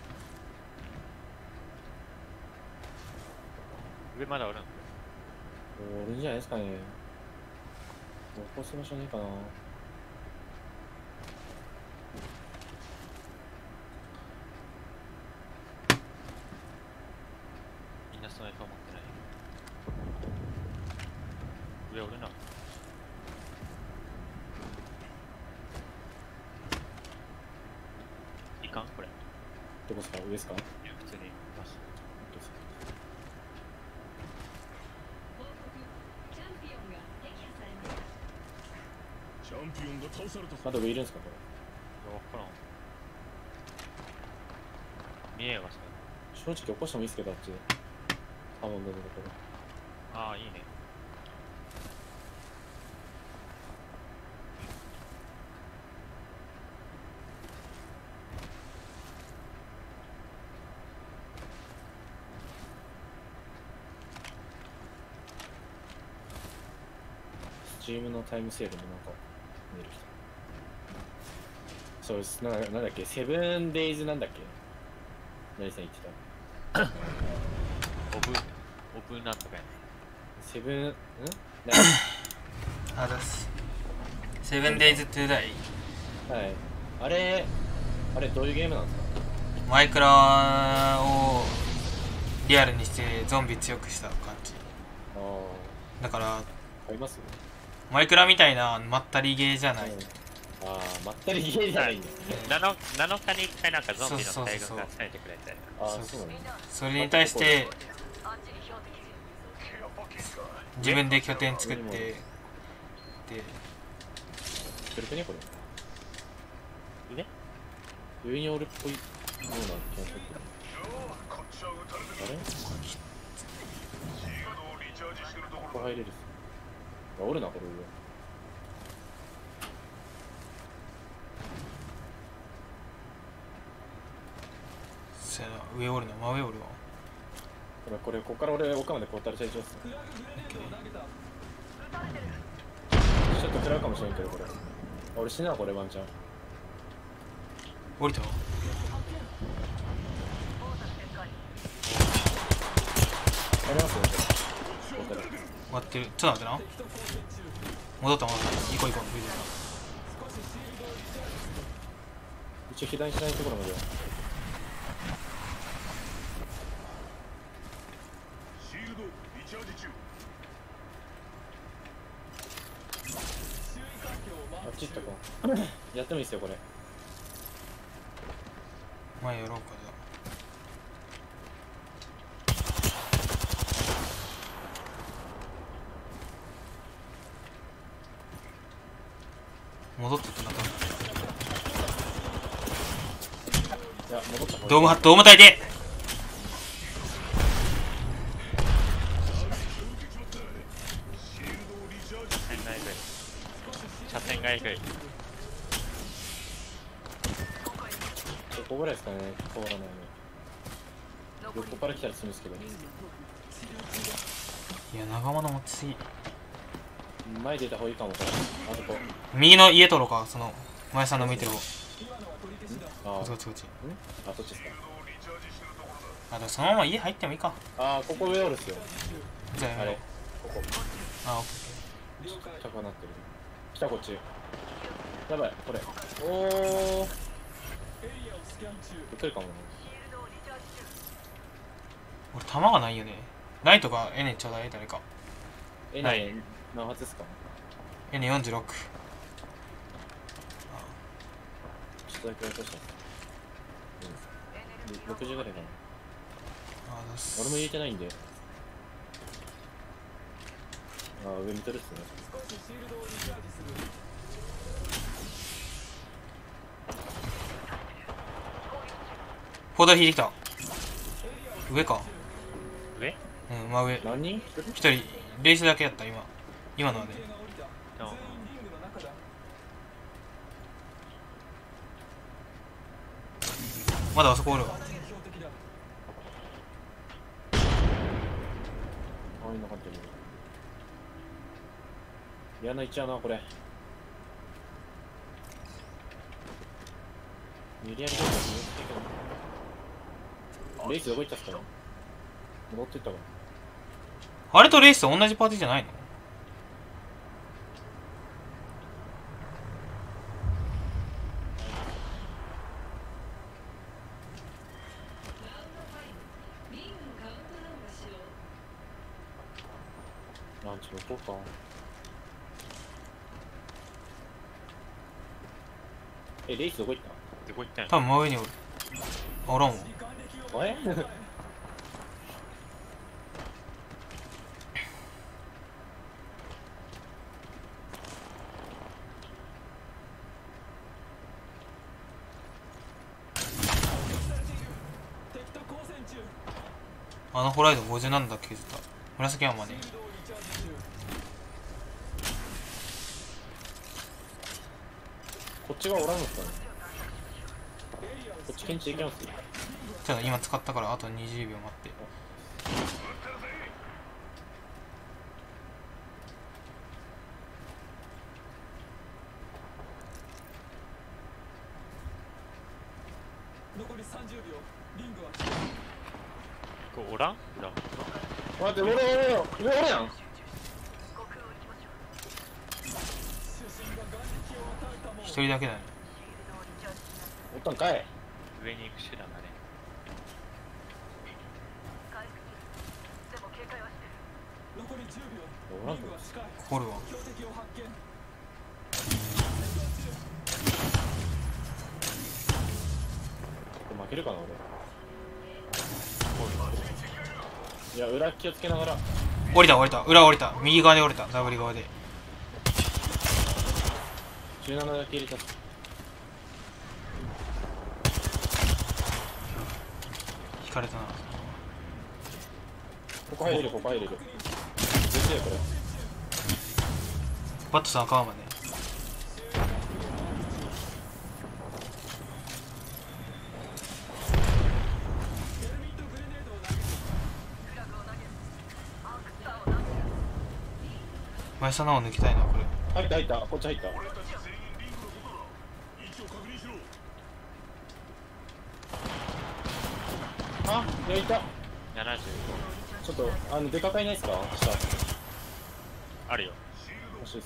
上まだおるん。 おるんじゃないですかね。起こす場所ねえかな。 みんなスナイパー持ってない。上おるな。いかんこれ。 どこっすか？上っすか？ いや普通にいます。 チャンピオンが倒された。 まだ上いるんすかこれ？ わからん。見えがさ。 正直起こしてもいいっすけど、あっちで。ハモンドのところ。 ああいいね。 スチームのタイムセールもなんか見える人。そうです。な、なんだっけ、セブンデイズなんだっけ。何さん言ってた。 オブオブなんとかやね。 セブン、ん？ あざす。セブンデイズトゥーダイ。 はい。あれ、あれどういうゲームなんですか？ マイクラをリアルにしてゾンビ強くした感じあだからあありますよ、 マイクラみたいなまったりゲーじゃない、 うん、ああまったりゲーじゃないんだ。 なのなのかにいっかいなんかゾンビのそうそう大そう群がされてくれてああそうそうなんだ。 それに対して自分で拠点作ってでくれてねこれ。 上上におるっぽいような気がするけど。あれ？ここ入れるっす。あ、おるなこれそやな上おるの真上おるわ上。これこれここから俺岡までこうたら成長っす。ちょっと食らうかもしれんけどこれ。俺死ぬわこれワンチャン。 降りたわやりますよこれ。こうたら。 終わってるちょっと待ってな戻った戻った行こう行こう上で一応左下のところまでは。 シールドリチャージ中。 あっち行ったか。やってもいいっすよこれ。 前やろうかじゃあ戻ってったな多分いや戻った方がいい。 ドームハット大体で車線がえぐい。 ここぐらいですかね。通らないの。横から来たら済むんですけど。 いや長物持ちすぎ前出た方がいいかもこれ。あそこ。 右の家取ろうかその前さんの向いてる方ああ。 こっちこっちこっちあ、そっちですか。 あでもそのまま家入ってもいいかああ、ここ上おるっすよ。 じゃあやめろあれ。ここ。 あオッケ高なってる。来たこっち。やばい、これ。おー。来るかもな。 ー俺弾がないよねライトが N ちょうだい誰かえ、 はないい。何発ですか？ エヌよんじゅうろくちょっとだけ落とした。ろくじゅうぐらいかな。 あだす俺も入れてないんで。ああ、上見とるっすね。 ポータル引いてきた上か上うん真上何人？ 一人レースだけやった今今のはねのまだあそこおるわあ、いなかったけど。嫌な位置やな、これ。無理やりどうか見えてけど。レイスどこ行ったっすか？戻ってったかあれとレースと同じパーティーじゃないのランチ向こうか。え、レイスどこ行っどこ行ったんや多分真上におるあおらんわた？えあのホライドごじゅうななだっけ削った紫山ねこっちがおらんのっすかね。こっち検知できます？ じゃあ今使ったからあとにじゅうびょう待って残りさんじゅうびょう。リングはこれおらんおらん待って、俺俺俺俺俺やん。 一人だけだねおったんかい。 上に行く手段がねおらんかおるわ。 負けるかな俺。いや裏気をつけながら。 降りた降りた、裏降りた、右側で降りた、ダブリ側で。 じゅうななだけ入れた。 引かれたな。 ここ入れる、ここ入れる。絶対よこれ。 バットさん赤まで。前さんの方抜きたいなこれ。 入った入った、こっち入った。あ、いやいた。 ななじゅうちょっとあのデカカいないですか？下。 ごあるよ。 欲しいです。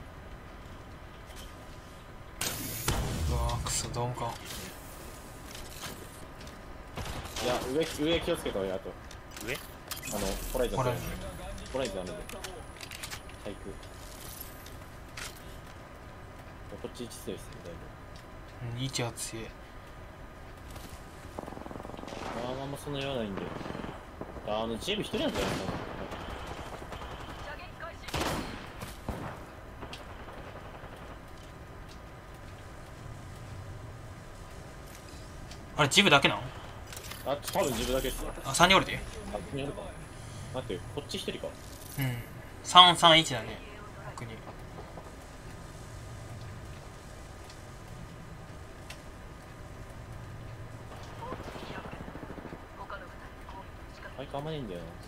うわークソドームか。 いや上上気をつけた方がいい。あと上あのホライゾンホライホライゾンあるんで対空。こっち位置強いですねだいぶ。 うん、位置は強い。 あーあんまそんな言わないんで。ああのチーム一人なんじゃないかな。 あれジブだけなの？ あ、多分自分だけっすよ。 あ、さんにんおるで。 あ、ここにあるか。待って、こっち一人か。 うんさんさんいちだね。逆にバイクあんまねえんだよな。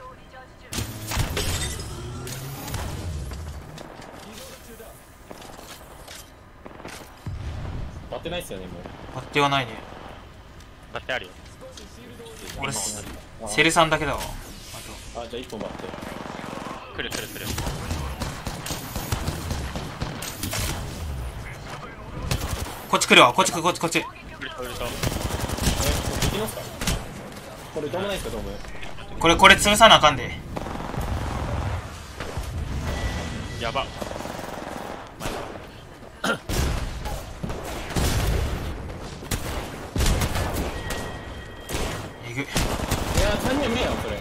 割ってないっすよね、もう。 割ってはないね。 だってあるよ。 俺あセルさんだけだわ。ああ、じゃあ一本割って。 来る来る来る。 とこっち来るわ、こっち来るこっちこっち。 来る来ると。 え、これできますか？これどうもないっすか、どうも。 これこれ潰さなあかんで。 やば。 えぐい。 いやー、さんにんは無理やん、それ。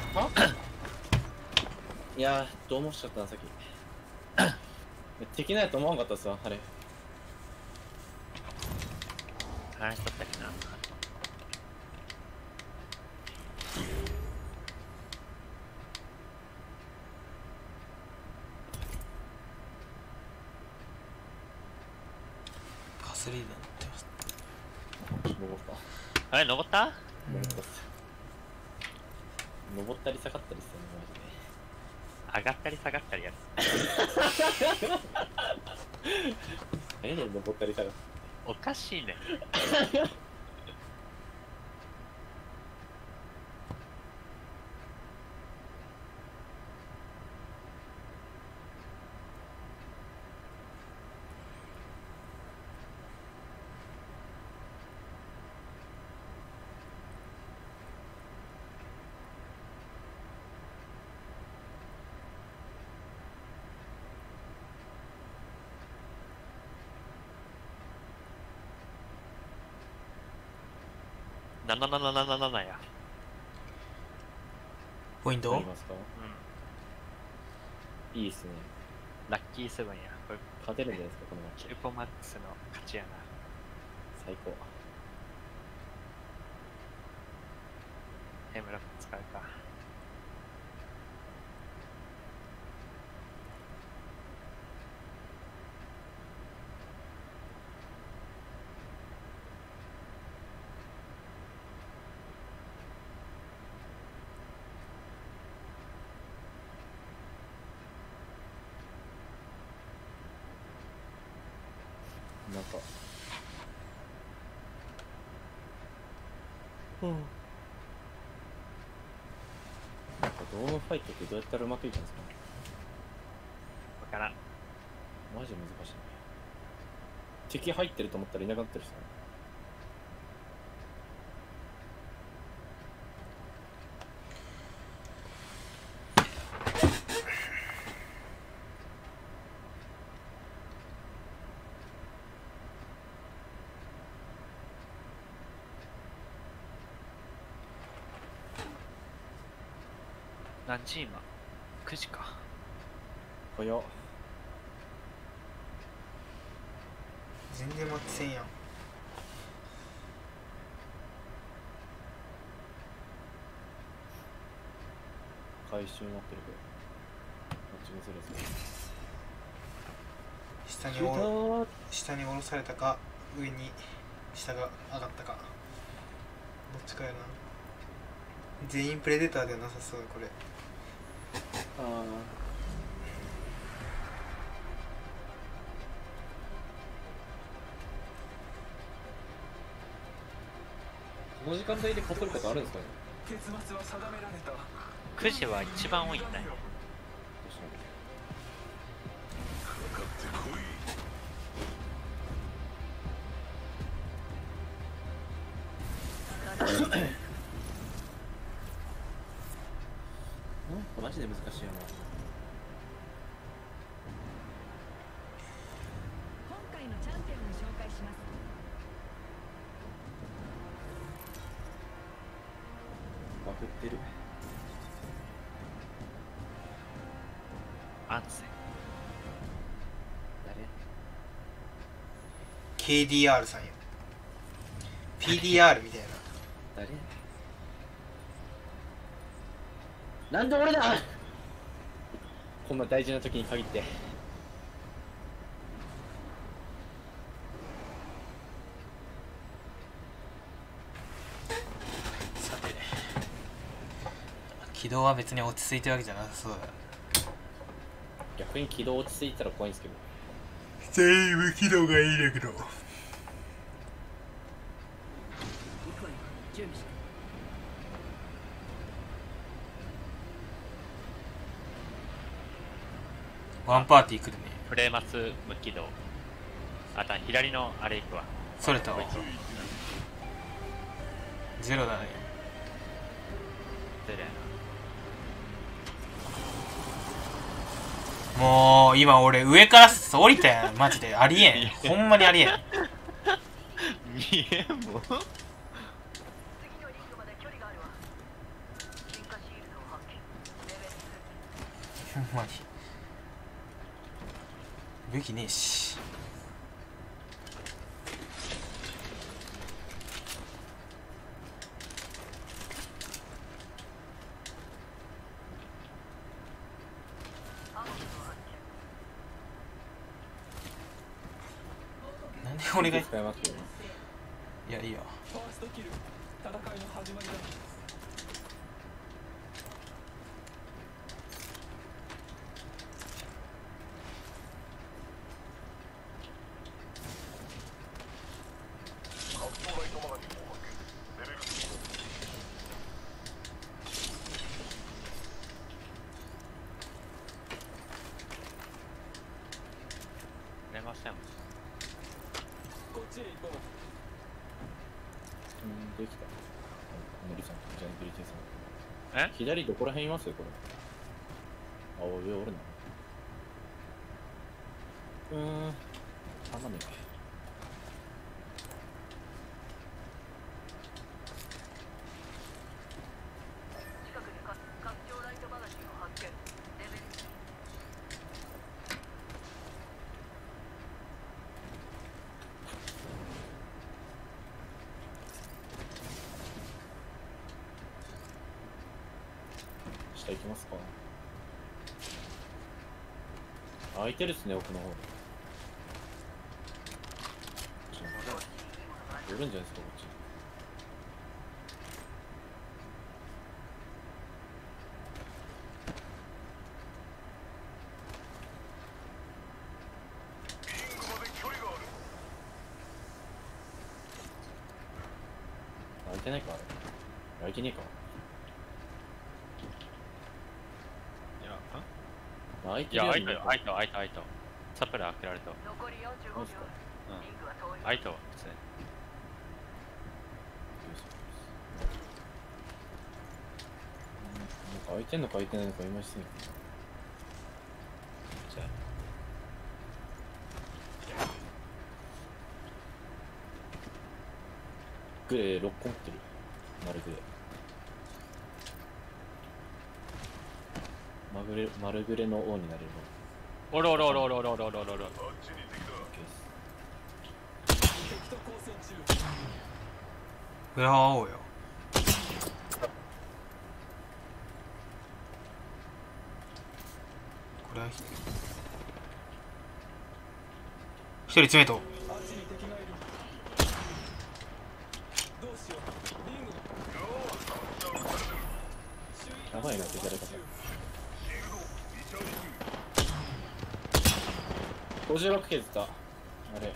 はいやー、どうもしちゃったな、さっき。敵なんやと思わんかったっすわ、あれ。 話しとったっけな。 カスリーダーになってます。 登った。 あれ登った登ったっす。登ったり下がったりっすよね、マジで。 上がったり下がったりやる。 ええねん、登ったり下がったり。 おかしいね。ななななななななや。 ポイントありますか？ うん。 いいっすね。 ラッキーセブンや。これ、 勝てるんじゃないですか、このマッチキ。ルポマックスの勝ちやな。 最高。 ヘムロック使うか。 なんか。うん。なんかドームファイトってどうやったらうまくいくんですかね。 わからん。 マジで難しいね。敵入ってると思ったらいなくなってるっすね。 何時今？くじか。 早っ。 全然待ってせんやん。 回収になってるけどこっちもずれず下におろ下に下ろされたか上に下が上がったかどっちかやな。全員プレデターではなさそうだこれ。 ああこの時間帯でかぶることあるんですかね。 結末は定められた。 くじは一番多いんだよ。 かかってこい。 うんマジで難しいよな。 今回のチャンピオンを紹介します。 バフってる。 アンセ。 誰？ ケーディーアール さんよ。ピーディーアール みたいな。 誰？なんで俺だ。こんな大事な時に限って。 さて軌道は別に落ち着いてるわけじゃなさそうだ。 逆に軌道落ち着いたら怖いんですけど。 全員無軌道がいいんだけど。 行くわよ。準備して。 ワンパーティー来るね。 フレーマス無軌道。あとは左のあれ行くわ。 それたわ。ゼロだね。 ゼロやもう今俺上から降りたやん。マジでありえん。ほんまにありえん。 な。見えんもん。 次のリングまで距離があるわ。進化シールドを発見。レベルほんまに武器ねえし。なんで俺が。い使いますよ。 やいいよ。 ファーストキル。戦いの始まりだ。 発砲ライトマガジンを発見。レベル出ません。 こっちへ行こう。 うんできた。のりさんじゃあビリティさん。 え？ 左どこら辺いますこれ。あ上おるな。うーん。斜めか。 近くでか拡張ライトマガジンを発見。レベル下行きますか。空いてるっすね奥の方。寄るんじゃないですかこっち。 リングまで距離がある。 空いてないかあれ。空いてねえか。 いや、 空いていや、 るように開いたよ、開いた、開いた、開いた。サプラー開けられた。 残りよんじゅうごびょう。 うん。 リングは遠い。 開いたわ、普通に。 なんか空いてんのか空いてないのか今してんの。 じゃグレーろっこ持ってる。丸グレー。 マグレマルグレの王になれるの。 おろおろおろおろおろおろおろおろおろ。 あっちに敵だ。 OK です。 敵と交戦中。 裏は青よ。これはひ一人詰めと。 あっちに敵がいる。どうしよう。リングやばいな、手誰かさ。ごじゅうろく削った。あれ。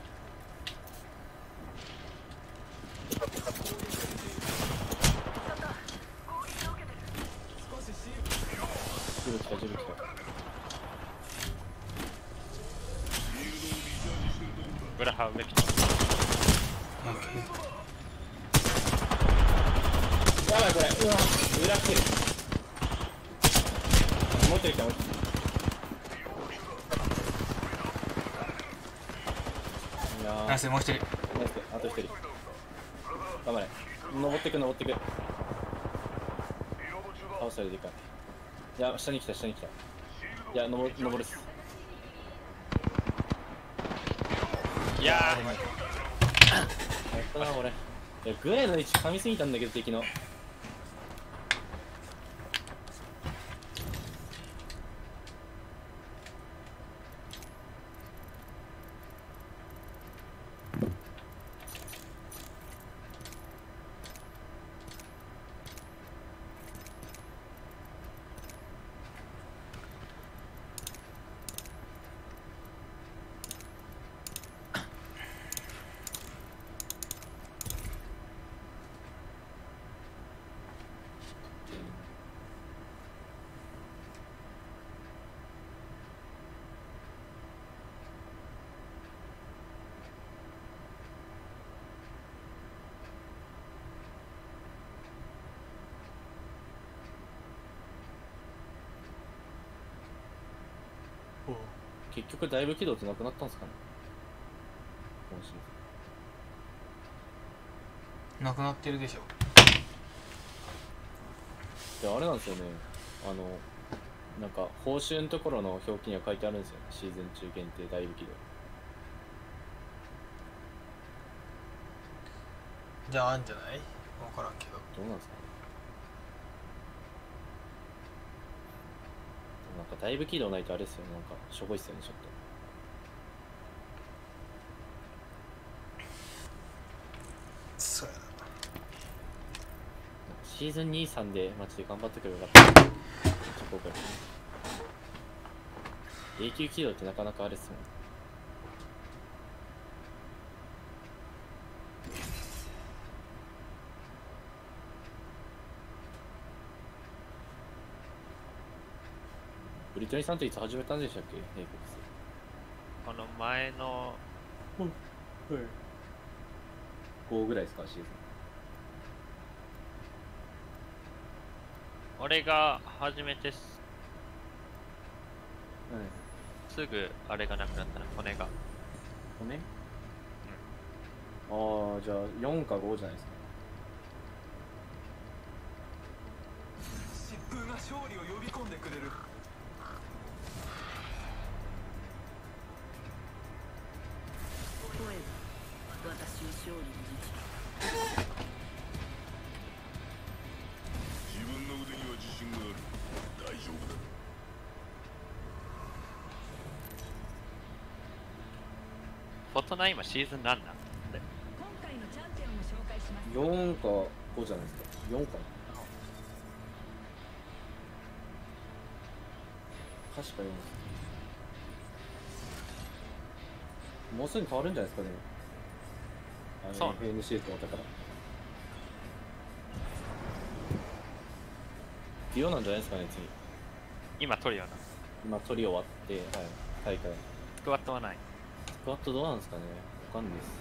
少しシールジブ来た、ジブ来た。 ブラハウメピト。 やばいこれ。うわ、裏来てる。持ってきた、持ってきた。いやー、 ナイス、もう一人。 ナイス、あと一人。頑張れ。登ってく、登ってく。倒したらでかい。いや、下に来た、下に来た。いや、登る、登るっす。 いややったな、これ。いや、グレーの位置噛みすぎたんだけど、敵の。結局だいぶ軌道ってなくなったんですかね、今シーなくなってるでしょ。 ズン。いや、あれなんですよね、あのなんか報酬のところの表記には書いてあるんですよね、シーズン中限定だいぶ軌道。 じゃああんじゃない？分からんけど。 どうなんですかね。なんかだいぶ軌道ないとあれですよね、なんかしょぼいっすよね、ちょっと。 そうやな。 シーズンに、さんでマジで頑張ってくればよかった。めっちゃ後悔。永久軌道ってなかなかあれっすもん。ブリトニーさんといつ始めたんでしたっけ、エイペックス。 この前のごぐらいですか、シーズン。 俺が初めてすはい。 すぐあれがなくなったな、骨が。 骨？ああ、じゃあよんかごじゃないですか。 疾風が勝利を呼び込んでくれる。 声は私を勝利に導く。 自分の腕には自信がある。大丈夫だ。 フォトナ今シーズン何なん？ 今回のチャンピオンを紹介します。 よんかごじゃないですか。よんかな。確かよんです。もうすぐ変わるんじゃないですかね。あそうの エフエヌシー と終わったから。ディオなんじゃないですかね、次。 今トリオな。 今取り終わって、はい、大会。 スクワットはない。 スクワットどうなんですかね、わかんないです。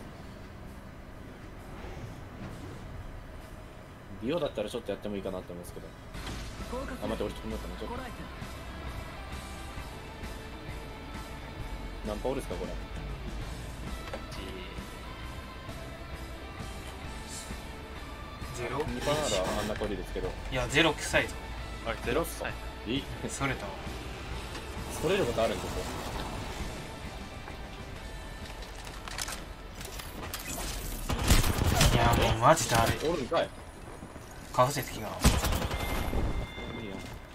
ディオだったらちょっとやってもいいかなって思うんですけど。あ、待って、俺飛んだったな、ちょっと。何パオですか、これ。 ゼロにパならあんな距離ですけど。 いやゼロ臭いぞ。 あれゼロっすね。 えそれたわ。 それることあるんここ。 いやもうマジであれおるんかい。 かぶせてきがいいや。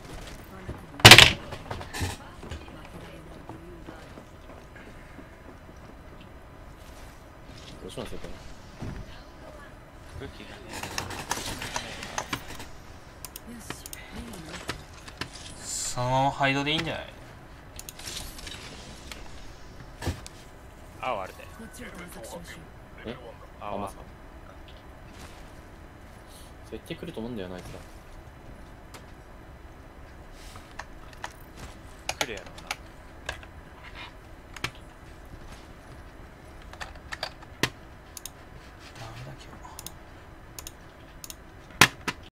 どうしますよこれ。 武器がねよしリングになった。 そのままハイドでいいんじゃない？ 青あるでこっちを探索しましょう。 え青はまさ絶対来ると思うんだよなあいつら。 来るやろうな。